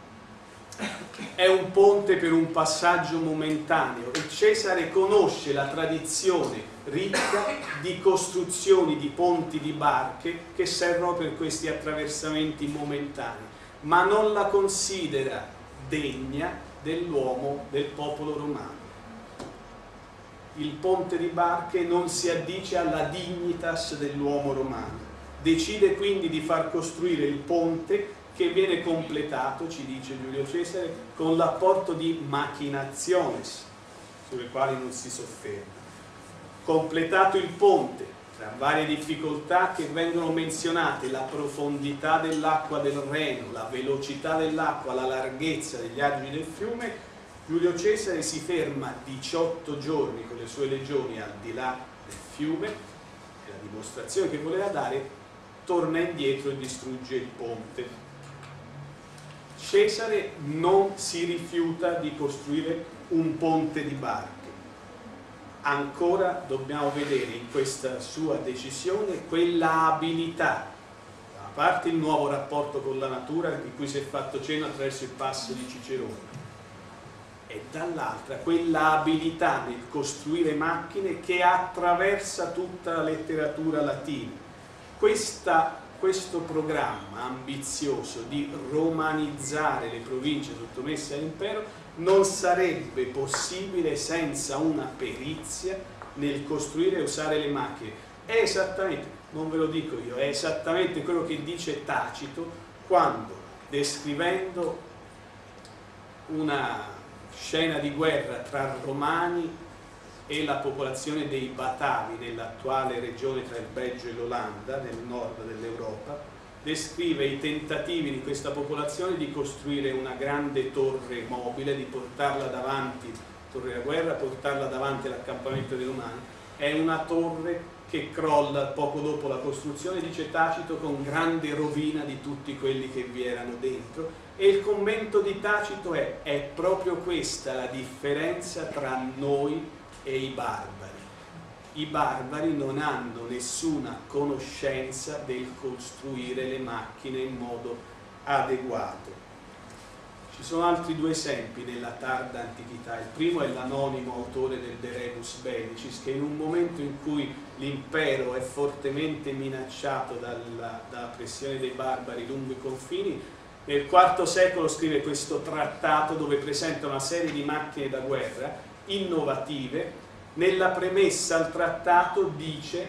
È un ponte per un passaggio momentaneo e Cesare conosce la tradizione ricca di costruzioni di ponti di barche che servono per questi attraversamenti momentanei, ma non la considera degna dell'uomo, del popolo romano. Il ponte di barche non si addice alla dignitas dell'uomo romano. Decide quindi di far costruire il ponte, che viene completato, ci dice Giulio Cesare, con l'apporto di machinationes, sulle quali non si sofferma. Completato il ponte, tra varie difficoltà che vengono menzionate, la profondità dell'acqua del Reno, la velocità dell'acqua, la larghezza degli argini del fiume, Giulio Cesare si ferma diciotto giorni con le sue legioni al di là del fiume, e la dimostrazione che voleva dare, torna indietro e distrugge il ponte. Cesare non si rifiuta di costruire un ponte di barche. Ancora dobbiamo vedere in questa sua decisione quella abilità, da una parte il nuovo rapporto con la natura di cui si è fatto cenno attraverso il passo di Cicerone, e dall'altra quella abilità nel costruire macchine che attraversa tutta la letteratura latina. Questa, questo programma ambizioso di romanizzare le province sottomesse all'impero non sarebbe possibile senza una perizia nel costruire e usare le macchine. È esattamente, non ve lo dico io, è esattamente quello che dice Tacito quando, descrivendo una scena di guerra tra romani e la popolazione dei Batavi nell'attuale regione tra il Belgio e l'Olanda, nel nord dell'Europa, descrive i tentativi di questa popolazione di costruire una grande torre mobile, di portarla davanti, torre da guerra, portarla davanti all'accampamento dei romani. È una torre che crolla poco dopo la costruzione, dice Tacito, con grande rovina di tutti quelli che vi erano dentro. E il commento di Tacito è: è proprio questa la differenza tra noi e i barbari. I barbari non hanno nessuna conoscenza del costruire le macchine in modo adeguato. Ci sono altri due esempi nella tarda antichità. Il primo è l'anonimo autore del De Rebus Bellicis, che in un momento in cui l'impero è fortemente minacciato dalla, dalla pressione dei barbari lungo i confini, nel quarto secolo scrive questo trattato dove presenta una serie di macchine da guerra innovative. Nella premessa al trattato dice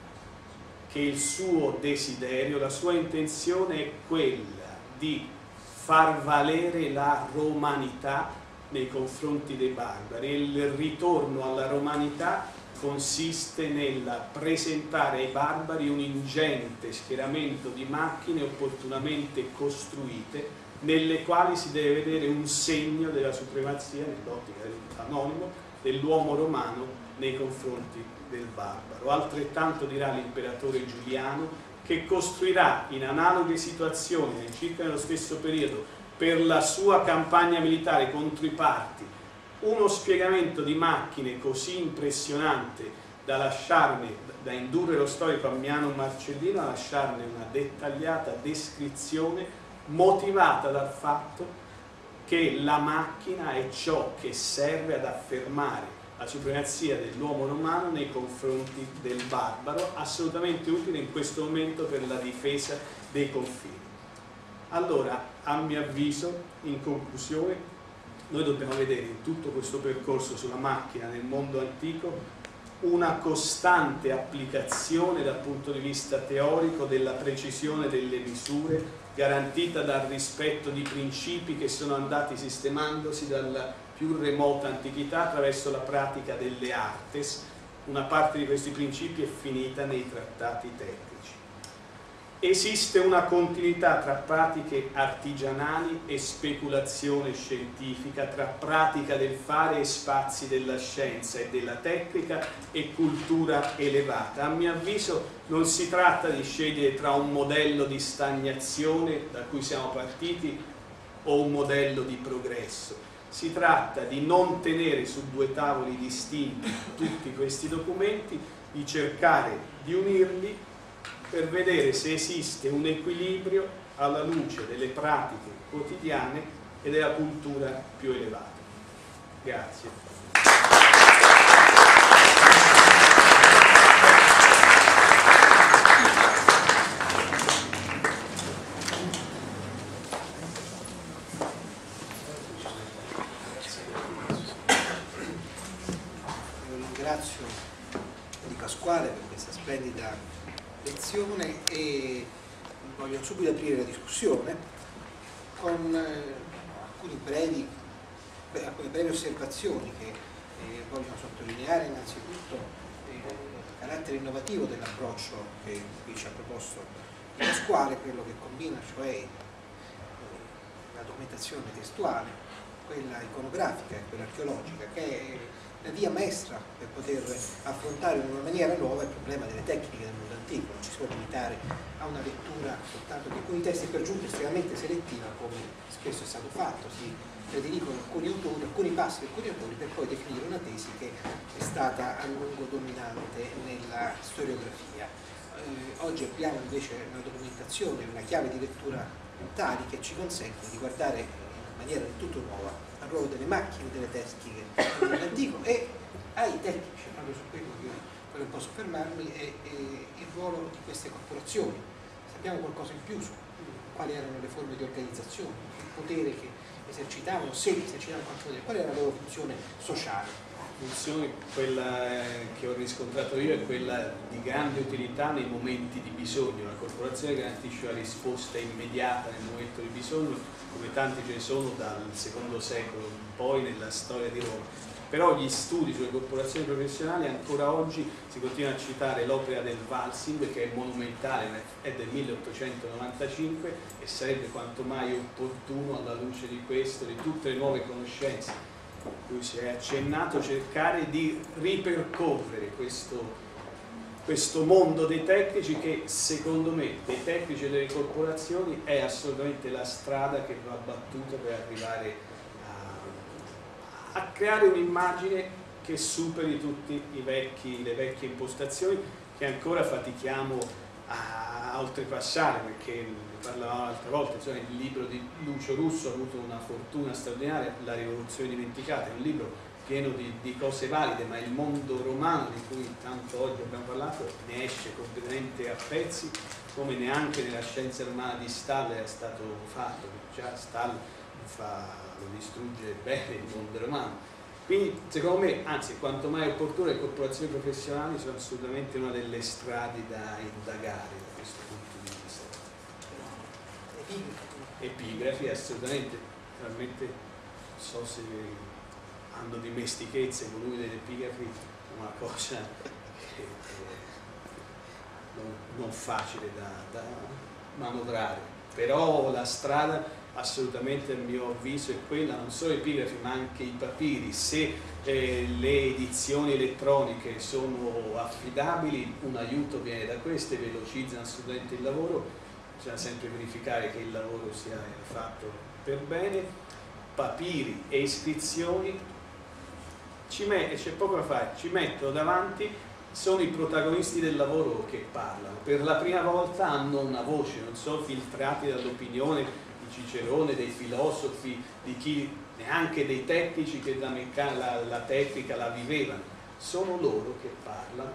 che il suo desiderio, la sua intenzione è quella di far valere la romanità nei confronti dei barbari. Il ritorno alla romanità consiste nel presentare ai barbari un ingente schieramento di macchine opportunamente costruite, nelle quali si deve vedere un segno della supremazia, nell'ottica dell'anonimo, dell'uomo romano nei confronti del barbaro. Altrettanto dirà l'imperatore Giuliano, che costruirà in analoghe situazioni, circa nello stesso periodo, per la sua campagna militare contro i Parti, uno spiegamento di macchine così impressionante da lasciarne, da indurre lo storico Ammiano Marcellino a lasciarne una dettagliata descrizione motivata dal fatto che la macchina è ciò che serve ad affermare la supremazia dell'uomo romano nei confronti del barbaro, assolutamente utile in questo momento per la difesa dei confini. Allora, a mio avviso, in conclusione, noi dobbiamo vedere in tutto questo percorso sulla macchina nel mondo antico una costante applicazione dal punto di vista teorico della precisione delle misure, garantita dal rispetto di principi che sono andati sistemandosi dalla più remota antichità attraverso la pratica delle artes. Una parte di questi principi è finita nei trattati tecnici. Esiste una continuità tra pratiche artigianali e speculazione scientifica, tra pratica del fare e spazi della scienza e della tecnica e cultura elevata. A mio avviso non si tratta di scegliere tra un modello di stagnazione da cui siamo partiti o un modello di progresso. Si tratta di non tenere su due tavoli distinti tutti questi documenti, di cercare di unirli per vedere se esiste un equilibrio alla luce delle pratiche quotidiane e della cultura più elevata. Grazie. Ringrazio Di Pasquale per questa splendida lezione e voglio subito aprire la discussione con eh, alcuni brevi, beh, alcune brevi osservazioni che eh, voglio sottolineare. Innanzitutto eh, il carattere innovativo dell'approccio che qui ci ha proposto Di Pasquale, quello che combina cioè eh, la documentazione testuale, quella iconografica e quella archeologica, che è la via maestra per poter affrontare in una maniera nuova il problema delle tecniche del mondo antico. Non ci si può limitare a una lettura soltanto di alcuni testi, per giunta estremamente selettiva, come spesso è stato fatto. Si prediligono alcuni autori, alcuni passi di alcuni autori per poi definire una tesi che è stata a lungo dominante nella storiografia. Eh, oggi abbiamo invece una documentazione, una chiave di lettura tali che ci consente di guardare in maniera del tutto nuova al ruolo delle macchine, delle tecniche del mondo antico e ai tecnici, proprio su quello che voglio un po' soffermarmi, è, è il ruolo di queste corporazioni. Sappiamo qualcosa in più su quali erano le forme di organizzazione, il potere che esercitavano, se esercitavano qualche potere, qual era la loro funzione sociale. Funzione, quella che ho riscontrato io, è quella di grande utilità nei momenti di bisogno. La corporazione garantisce la risposta immediata nel momento di bisogno, come tanti ce ne sono dal secondo secolo in poi nella storia di Roma. Però gli studi sulle corporazioni professionali, ancora oggi si continua a citare l'opera del Walsing, che è monumentale, è del milleottocentonovantacinque, e sarebbe quanto mai opportuno, alla luce di questo, di tutte le nuove conoscenze a cui si è accennato, cercare di ripercorrere questo, questo mondo dei tecnici, che secondo me, dei tecnici e delle corporazioni, è assolutamente la strada che va battuta per arrivare a creare un'immagine che superi tutte le vecchie impostazioni che ancora fatichiamo a, a oltrepassare, perché ne parlavamo l'altra volta, cioè il libro di Lucio Russo ha avuto una fortuna straordinaria, La rivoluzione dimenticata, è un libro pieno di, di cose valide, ma il mondo romano, di cui tanto oggi abbiamo parlato, ne esce completamente a pezzi, come neanche nella scienza romana di Stahl è stato fatto, già Stahl fa lo distrugge bene il mondo romano. Quindi secondo me, anzi quanto mai opportuno, le corporazioni professionali sono assolutamente una delle strade da indagare da questo punto di vista. Epigrafi, assolutamente, realmente non so se hanno dimestichezza i volumi delle epigrafi, è una cosa che, non, non facile da, da manovrare, però la strada assolutamente, a mio avviso, è quella, non solo i epigrafi ma anche i papiri. Se eh, le edizioni elettroniche sono affidabili, un aiuto viene da queste, velocizzano assolutamente il lavoro, bisogna sempre verificare che il lavoro sia fatto per bene. Papiri e iscrizioni, c'è poco da fare, ci mettono davanti, sono i protagonisti del lavoro che parlano, per la prima volta hanno una voce, non sono filtrati dall'opinione Cicerone, dei filosofi, di chi, neanche dei tecnici che la, la, la tecnica la vivevano, sono loro che parlano.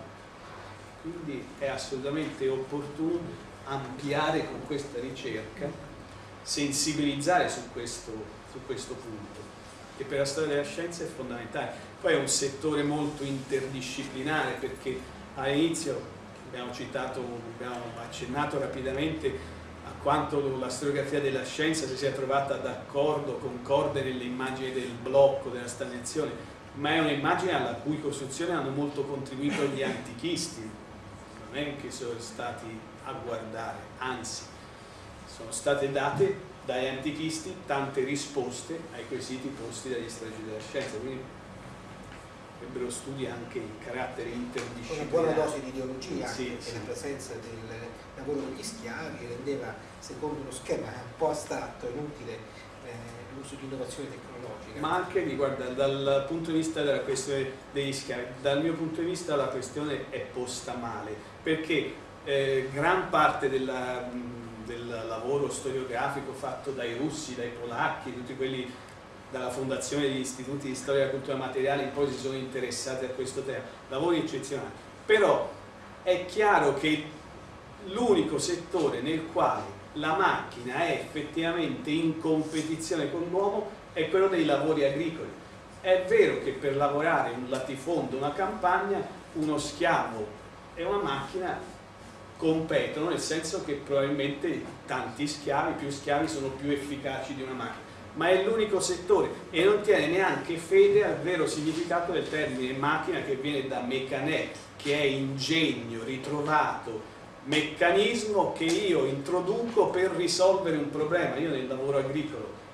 Quindi è assolutamente opportuno ampliare con questa ricerca, sensibilizzare su questo, su questo punto, che per la storia della scienza è fondamentale. Poi è un settore molto interdisciplinare, perché all'inizio abbiamo citato, abbiamo accennato rapidamente quanto la storiografia della scienza si sia trovata d'accordo, concorde nelle immagini del blocco, della stagnazione, ma è un'immagine alla cui costruzione hanno molto contribuito gli antichisti, non è che sono stati a guardare, anzi sono state date dagli antichisti tante risposte ai quesiti posti dagli storici della scienza, quindi avrebbero studi anche in carattere interdisciplinare. Con una buona dose di ideologia, sì, anche sì. La presenza del lavoro degli schiavi rendeva, secondo uno schema un po' astratto, inutile eh, l'uso di innovazione tecnologica. Ma anche, guarda, dal punto di vista della questione degli schiavi, dal mio punto di vista la questione è posta male, perché eh, gran parte della, del lavoro storiografico fatto dai russi, dai polacchi, tutti quelli dalla fondazione degli istituti di storia della cultura materiale in poi si sono interessati a questo tema, lavori eccezionali, però è chiaro che l'unico settore nel quale la macchina è effettivamente in competizione con l'uomo è quello dei lavori agricoli. È vero che per lavorare un latifondo, una campagna, uno schiavo e una macchina competono, nel senso che probabilmente tanti schiavi, più schiavi sono più efficaci di una macchina, ma è l'unico settore e non tiene neanche fede al vero significato del termine macchina, che viene da mecanè, che è ingegno, ritrovato, meccanismo che io introduco per risolvere un problema. Io nel lavoro agricolo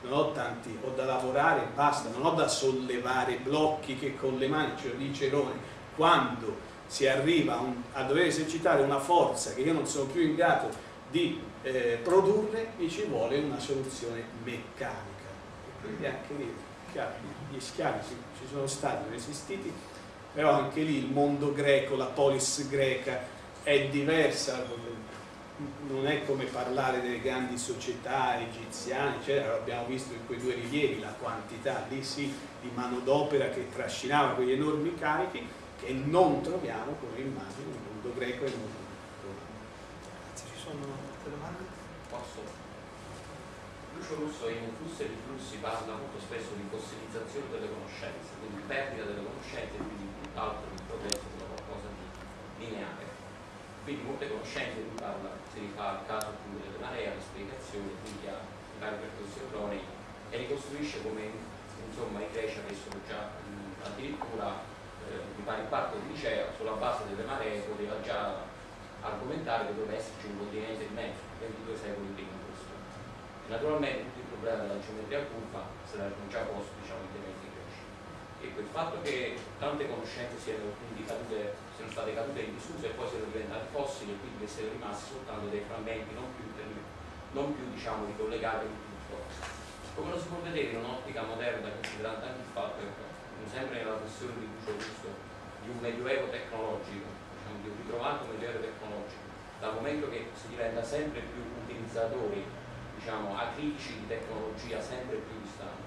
non ho tanti, ho da lavorare e basta, non ho da sollevare blocchi che con le mani, ce lo dice Cicerone, quando si arriva a, un, a dover esercitare una forza che io non sono più in grado di eh, produrre, mi ci vuole una soluzione meccanica. E quindi anche lì, chiaro, gli schiavi ci, ci sono stati, resistiti, però anche lì il mondo greco, la polis greca è diversa, non è come parlare delle grandi società egiziane, eccetera. Abbiamo visto in quei due rilievi la quantità lì sì di manodopera che trascinava quegli enormi carichi che non troviamo, come immagino, nel mondo greco e nel mondo romano. Ci sono altre domande? Posso? Lucio Russo in Flussi e Riflussi parla molto spesso di fossilizzazione delle conoscenze, quindi perdita delle conoscenze e quindi tutt'altro il progresso da qualcosa di lineare. Quindi molte conoscenze, lui parla, si rifà al caso appunto delle maree, alle spiegazioni, quindi ha i vari percorsi erronei e ricostruisce come insomma i greci avessero già mh, addirittura eh, mi pare in quarto di liceo, sulla base delle maree poteva già argomentare che doveva esserci un continente in mezzo, ventidue secoli prima di questo. E naturalmente tutto il problema della geometria curva se l'erano già posto diciamo i tementi greci. Ecco, il fatto che tante conoscenze siano quindi cadute, siano state cadute in disuso e poi siano diventate fossili e quindi che siano rimasti soltanto dei frammenti non più, non più diciamo ricollegati in tutto. Come lo si può vedere in un'ottica moderna, considerando anche il fatto che sempre nella questione di Lucio Russo di un medioevo tecnologico, diciamo, di un ritrovato medioevo tecnologico, dal momento che si diventa sempre più utilizzatori, diciamo, acritici di tecnologia, sempre più distanti.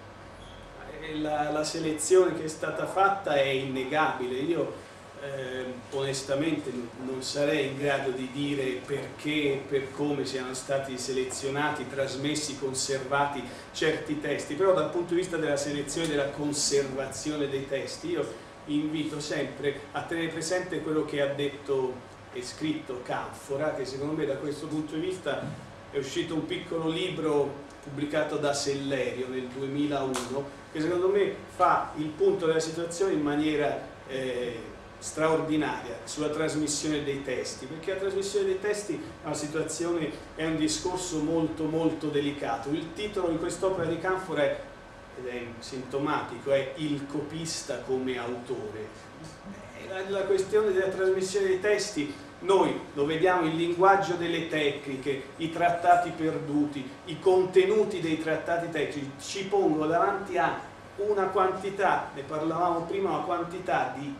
La, la selezione che è stata fatta è innegabile. Io eh, onestamente non sarei in grado di dire perché, per come siano stati selezionati, trasmessi, conservati certi testi, però dal punto di vista della selezione e della conservazione dei testi io invito sempre a tenere presente quello che ha detto e scritto Canfora, che secondo me da questo punto di vista è uscito un piccolo libro pubblicato da Sellerio nel duemilauno, che secondo me fa il punto della situazione in maniera eh, straordinaria sulla trasmissione dei testi, perché la trasmissione dei testi è una situazione, è un discorso molto molto delicato. Il titolo di quest'opera di Canfora è, ed è sintomatico, è Il copista come autore. La, la questione della trasmissione dei testi noi lo vediamo, il linguaggio delle tecniche, i trattati perduti, i contenuti dei trattati tecnici ci pongono davanti a una quantità, ne parlavamo prima, una quantità di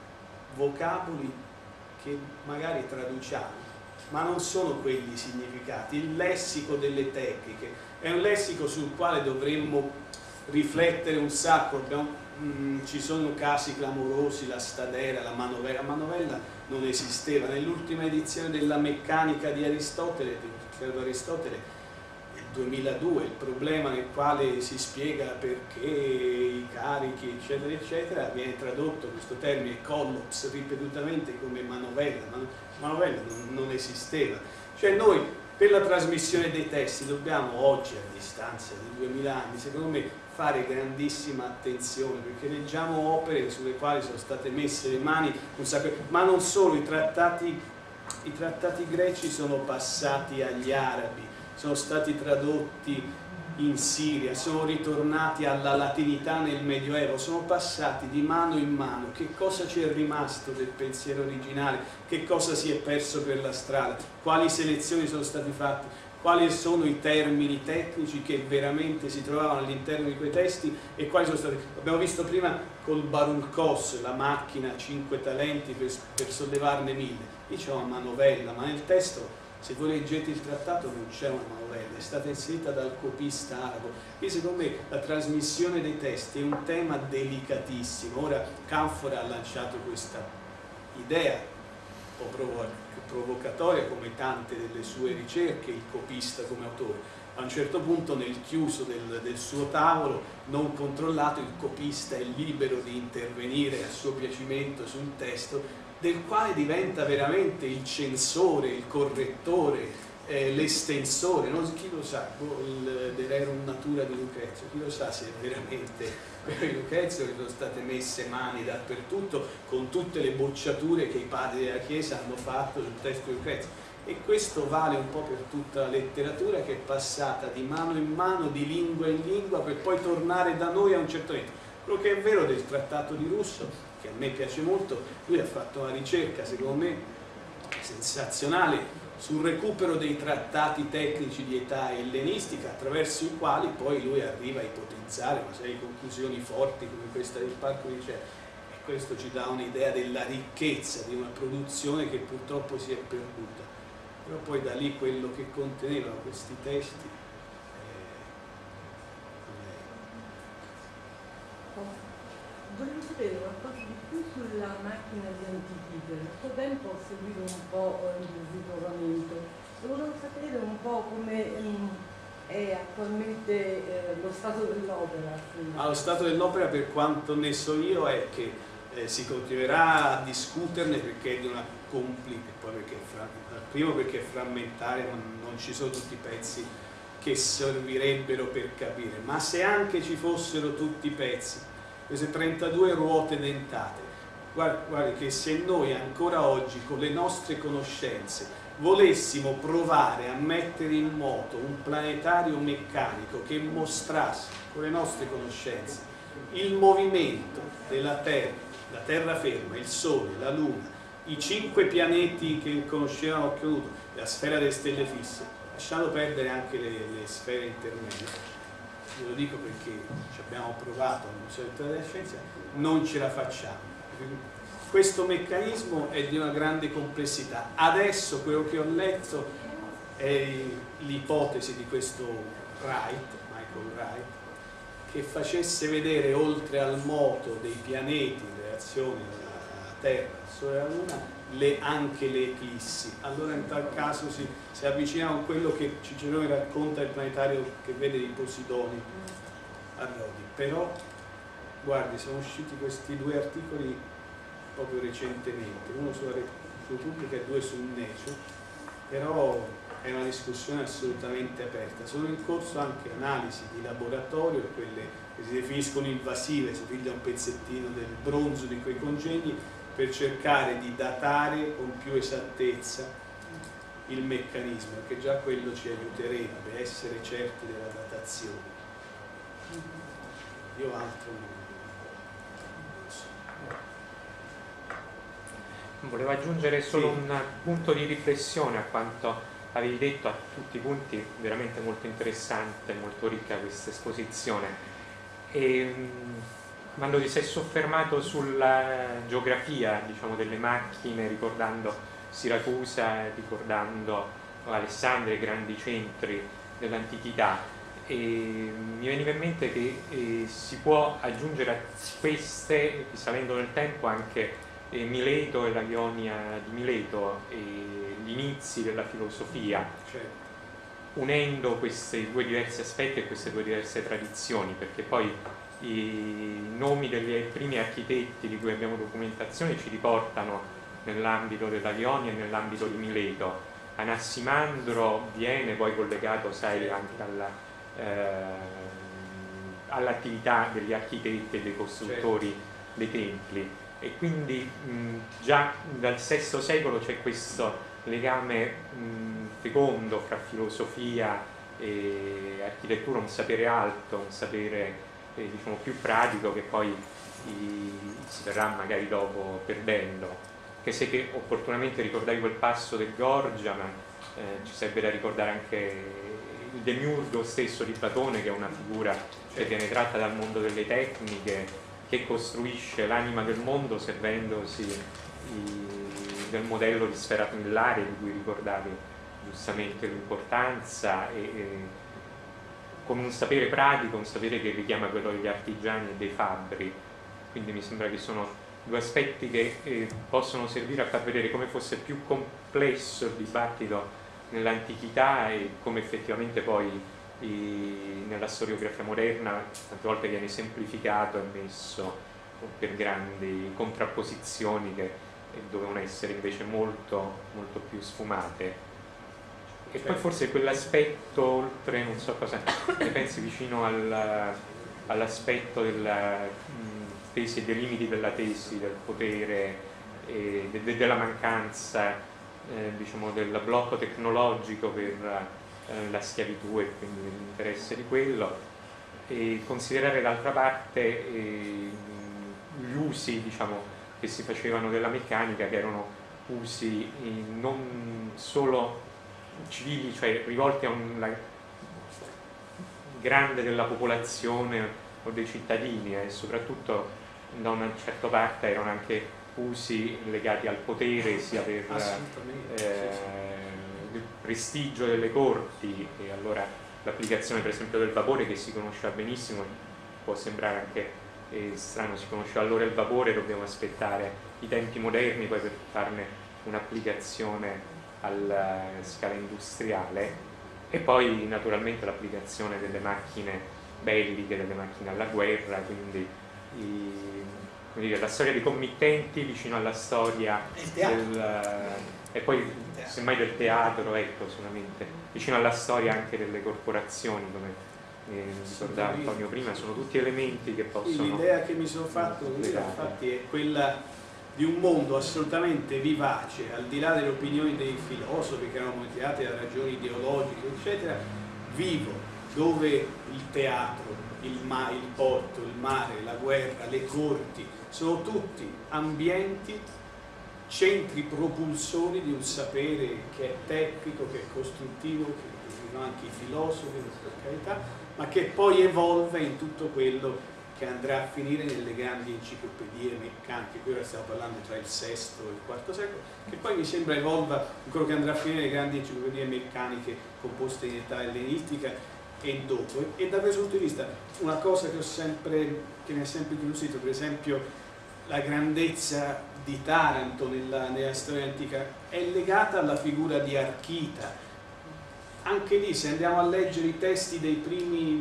vocaboli che magari traduciamo, ma non sono quelli i significati. Il lessico delle tecniche è un lessico sul quale dovremmo riflettere un sacco. Abbiamo, mh, ci sono casi clamorosi, la Stadera, la manovella. La manovella non esisteva. Nell'ultima edizione della Meccanica di Aristotele, di Aristotele, nel duemiladue, il problema nel quale si spiega perché i carichi, eccetera, eccetera, viene tradotto questo termine collops ripetutamente come manovella. Man manovella non, non esisteva. Cioè noi, per la trasmissione dei testi, dobbiamo oggi, a distanza di duemila anni, secondo me, fare grandissima attenzione, perché leggiamo opere sulle quali sono state messe le mani un sacco, ma non solo, i trattati, i trattati greci sono passati agli arabi, sono stati tradotti in Siria, sono ritornati alla latinità nel Medioevo, sono passati di mano in mano. Che cosa ci è rimasto del pensiero originale? Che cosa si è perso per la strada? Quali selezioni sono state fatte? Quali sono i termini tecnici che veramente si trovavano all'interno di quei testi e quali sono stati? Abbiamo visto prima col Baruch-Kos, la macchina cinque talenti per, per sollevarne mille. Lì c'è una manovella, ma nel testo, se voi leggete il trattato, non c'è una manovella, è stata inserita dal copista arabo. Quindi secondo me la trasmissione dei testi è un tema delicatissimo. Ora Canfora ha lanciato questa idea, un po' provocatoria come tante delle sue ricerche, il copista come autore. A un certo punto nel chiuso del, del suo tavolo non controllato il copista è libero di intervenire a suo piacimento sul testo, del quale diventa veramente il censore, il correttore, eh, l'estensore, no? Chi lo sa, dell'Erum Natura di Lucrezio, chi lo sa se veramente per Lucrezio che sono state messe mani dappertutto con tutte le bocciature che i padri della Chiesa hanno fatto sul testo di Lucrezio. E questo vale un po' per tutta la letteratura, che è passata di mano in mano, di lingua in lingua, per poi tornare da noi a un certo momento. Quello che è vero del trattato di Russo, che a me piace molto, lui ha fatto una ricerca secondo me sensazionale sul recupero dei trattati tecnici di età ellenistica, attraverso i quali poi lui arriva a ipotizzare una serie di conclusioni forti come questa del Parco di Cea. E questo ci dà un'idea della ricchezza di una produzione che purtroppo si è perduta. Però poi da lì quello che contenevano questi testi volevo sapere qualcosa di più sulla macchina di Antichite. Nel suo tempo ho seguito un po' il ritrovamento e volevo sapere un po' come ehm, è attualmente eh, lo stato dell'opera. Ah, lo stato dell'opera, per quanto ne so io, è che eh, si continuerà a discuterne, perché è di una complica, poi perché è fra, primo perché è frammentaria, non, non ci sono tutti i pezzi che servirebbero per capire, ma se anche ci fossero tutti i pezzi, queste trentadue ruote dentate, guardi, guardi che se noi ancora oggi con le nostre conoscenze volessimo provare a mettere in moto un planetario meccanico che mostrasse con le nostre conoscenze il movimento della Terra, la terraferma, il Sole, la Luna, i cinque pianeti che conoscevamo a occhio nudo, la sfera delle stelle fisse, lasciando perdere anche le, le sfere intermedie. Ve lo dico perché ci abbiamo provato al Museo della Scienza, non ce la facciamo. Questo meccanismo è di una grande complessità. Adesso quello che ho letto è l'ipotesi di questo Wright, Michael Wright, che facesse vedere oltre al moto dei pianeti in relazione alla Terra, al Sole e alla Luna, le, anche le eclissi. Allora in tal caso si, si avviciniamo a quello che Cicerone racconta del planetario che vede i Posidoni a Rodi. Però guardi, sono usciti questi due articoli proprio recentemente, uno sulla Repubblica e due sul Nature, però è una discussione assolutamente aperta. Sono in corso anche analisi di laboratorio, quelle che si definiscono invasive, si piglia un pezzettino del bronzo di quei congegni per cercare di datare con più esattezza il meccanismo, perché già quello ci aiuterebbe a essere certi della datazione. Io altro non so. Volevo aggiungere solo Sì. un punto di riflessione a quanto avevi detto, a tutti i punti, veramente molto interessante, molto ricca questa esposizione. E, quando ti sei soffermato sulla geografia, diciamo, delle macchine, ricordando Siracusa, ricordando Alessandria, i grandi centri dell'antichità, e mi veniva in mente che eh, si può aggiungere a queste, salendo nel tempo, anche eh, Mileto e la Ionia di Mileto, e gli inizi della filosofia, Certo. unendo questi due diversi aspetti e queste due diverse tradizioni, perché poi i nomi degli primi architetti di cui abbiamo documentazione ci riportano nell'ambito della Ionia e nell'ambito di Mileto. Anassimandro viene poi collegato, sai, anche alla, eh, all'attività degli architetti e dei costruttori dei templi, e quindi mh, già dal sesto secolo c'è questo legame mh, fecondo fra filosofia e architettura, un sapere alto, un sapere eh, diciamo più pratico, che poi i, si verrà magari dopo perdendo. Che se che opportunamente ricordavi quel passo del Gorgia, ma eh, ci sarebbe da ricordare anche il Demiurgo stesso di Platone, che è una figura che viene tratta dal mondo delle tecniche, che costruisce l'anima del mondo servendosi i, del modello di sfera millaria di cui ricordavi giustamente l'importanza, e, e con un sapere pratico, un sapere che richiama quello degli artigiani e dei fabbri. Quindi mi sembra che sono due aspetti che eh, possono servire a far vedere come fosse più complesso il dibattito nell'antichità e come effettivamente poi i, nella storiografia moderna tante volte viene semplificato e messo per grandi contrapposizioni che eh, dovevano essere invece molto, molto più sfumate. E poi forse quell'aspetto, oltre, non so cosa ne pensi, vicino al, all'aspetto della mh, tesi e dei limiti della tesi, del potere e de, de, della mancanza eh, diciamo, del blocco tecnologico per eh, la schiavitù e quindi l'interesse di quello, e considerare d'altra parte eh, gli usi, diciamo, che si facevano della meccanica, che erano usi eh, non solo civili, cioè rivolti a una grande della popolazione o dei cittadini, e soprattutto da una certa parte erano anche usi legati al potere, sia per eh, il prestigio delle corti, e allora l'applicazione per esempio del vapore, che si conosceva benissimo, può sembrare anche eh, strano, si conosceva allora il vapore, dobbiamo aspettare i tempi moderni poi per farne un'applicazione alla scala industriale, e poi naturalmente l'applicazione delle macchine belliche, delle macchine alla guerra, quindi i, come dire, la storia dei committenti vicino alla storia del, e poi semmai del teatro, ecco, solamente vicino alla storia anche delle corporazioni, come eh, ricordava Antonio prima, sono tutti elementi che possono... L'idea che mi sono fatto io, infatti, è quella di un mondo assolutamente vivace, al di là delle opinioni dei filosofi che erano motivate da ragioni ideologiche, eccetera, vivo, dove il teatro, il, ma il porto, il mare, la guerra, le corti, sono tutti ambienti, centri propulsori di un sapere che è tecnico, che è costruttivo, che dicono anche i filosofi, per carità, ma che poi evolve in tutto quello che andrà a finire nelle grandi enciclopedie meccaniche. Qui ora stiamo parlando tra il sesto e il quarto secolo, che poi mi sembra evolva in quello che andrà a finire nelle grandi enciclopedie meccaniche composte in età ellenistica e dopo. E da questo punto di vista una cosa che ho sempre, che mi ha sempre incuriosito, per esempio la grandezza di Taranto nella, nella storia antica, è legata alla figura di Archita. Anche lì, se andiamo a leggere i testi dei primi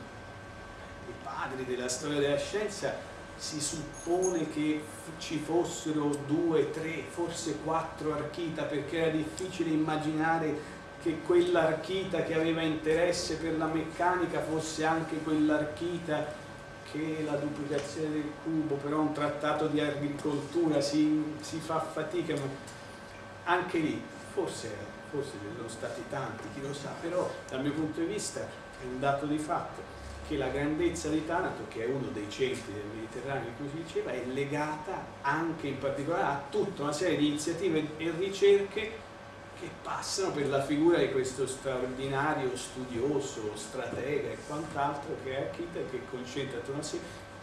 i padri della storia della scienza, si suppone che ci fossero due, tre, forse quattro Archita, perché era difficile immaginare che quell'Archita che aveva interesse per la meccanica fosse anche quell'Archita che la duplicazione del cubo, però un trattato di agricoltura, si, si fa fatica, ma anche lì forse, forse sono stati tanti, chi lo sa, però dal mio punto di vista è un dato di fatto che la grandezza di Taranto, che è uno dei centri del Mediterraneo in cui si diceva, è legata anche in particolare a tutta una serie di iniziative e ricerche che passano per la figura di questo straordinario studioso, stratega e quant'altro che è Archita, e che concentra attorno a sé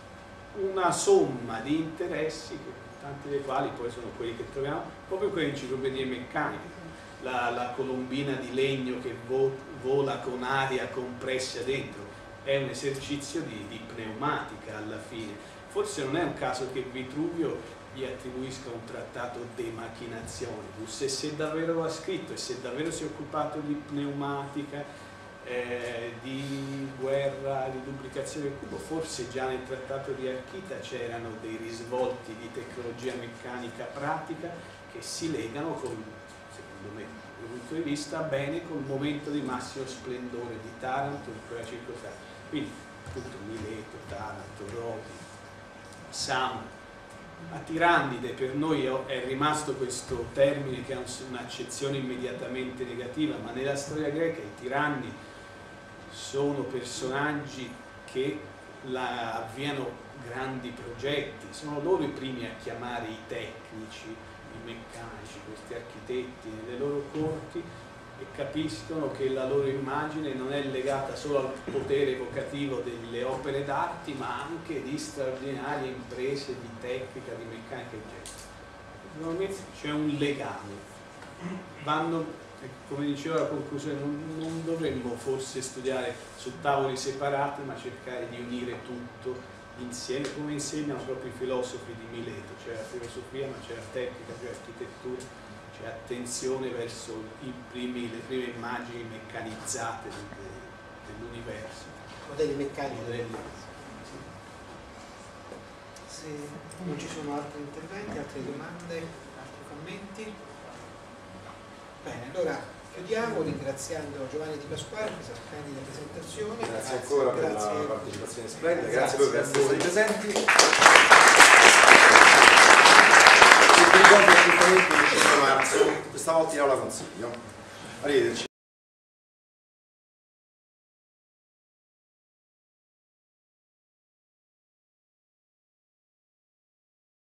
una somma di interessi, tanti dei quali poi sono quelli che troviamo proprio in quelle enciclopedie meccaniche. La, la colombina di legno che vo, vola con aria compressa dentro è un esercizio di, di pneumatica alla fine. Forse non è un caso che Vitruvio gli attribuisca un trattato de machinazionibus, e se davvero lo ha scritto e se davvero si è occupato di pneumatica, eh, di guerra, di duplicazione del cubo, forse già nel trattato di Archita c'erano dei risvolti di tecnologia meccanica pratica che si legano, con, secondo me, dal mio punto di vista, bene col momento di massimo splendore di Taranto in quella circostanza. Quindi appunto Mileto, Taranto, Rodi, Sama. A Tirannide per noi è rimasto questo termine che ha un'accezione immediatamente negativa, ma nella storia greca i tiranni sono personaggi che la, avviano grandi progetti, sono loro i primi a chiamare i tecnici, i meccanici, questi architetti nelle loro corti, e capiscono che la loro immagine non è legata solo al potere evocativo delle opere d'arte, ma anche di straordinarie imprese di tecnica, di meccanica e genere. C'è un legame. Vanno, come diceva la conclusione, non, non dovremmo forse studiare su tavoli separati, ma cercare di unire tutto insieme, come insegnano proprio i filosofi di Mileto. C'è la filosofia, ma c'è la tecnica, c'è l'architettura. C'è attenzione verso i primi, le prime immagini meccanizzate dell'universo. Modelli meccanici. Modelli. Se non ci sono altri interventi, altre domande, altri commenti? Bene, allora chiudiamo ringraziando Giovanni Di Pasquale per questa splendida presentazione. Grazie, grazie ancora grazie. per la partecipazione splendida, grazie, grazie a voi per essere stati presenti. Vi ricordo assolutamente il cinque marzo questa volta in aula consiglio. Arrivederci.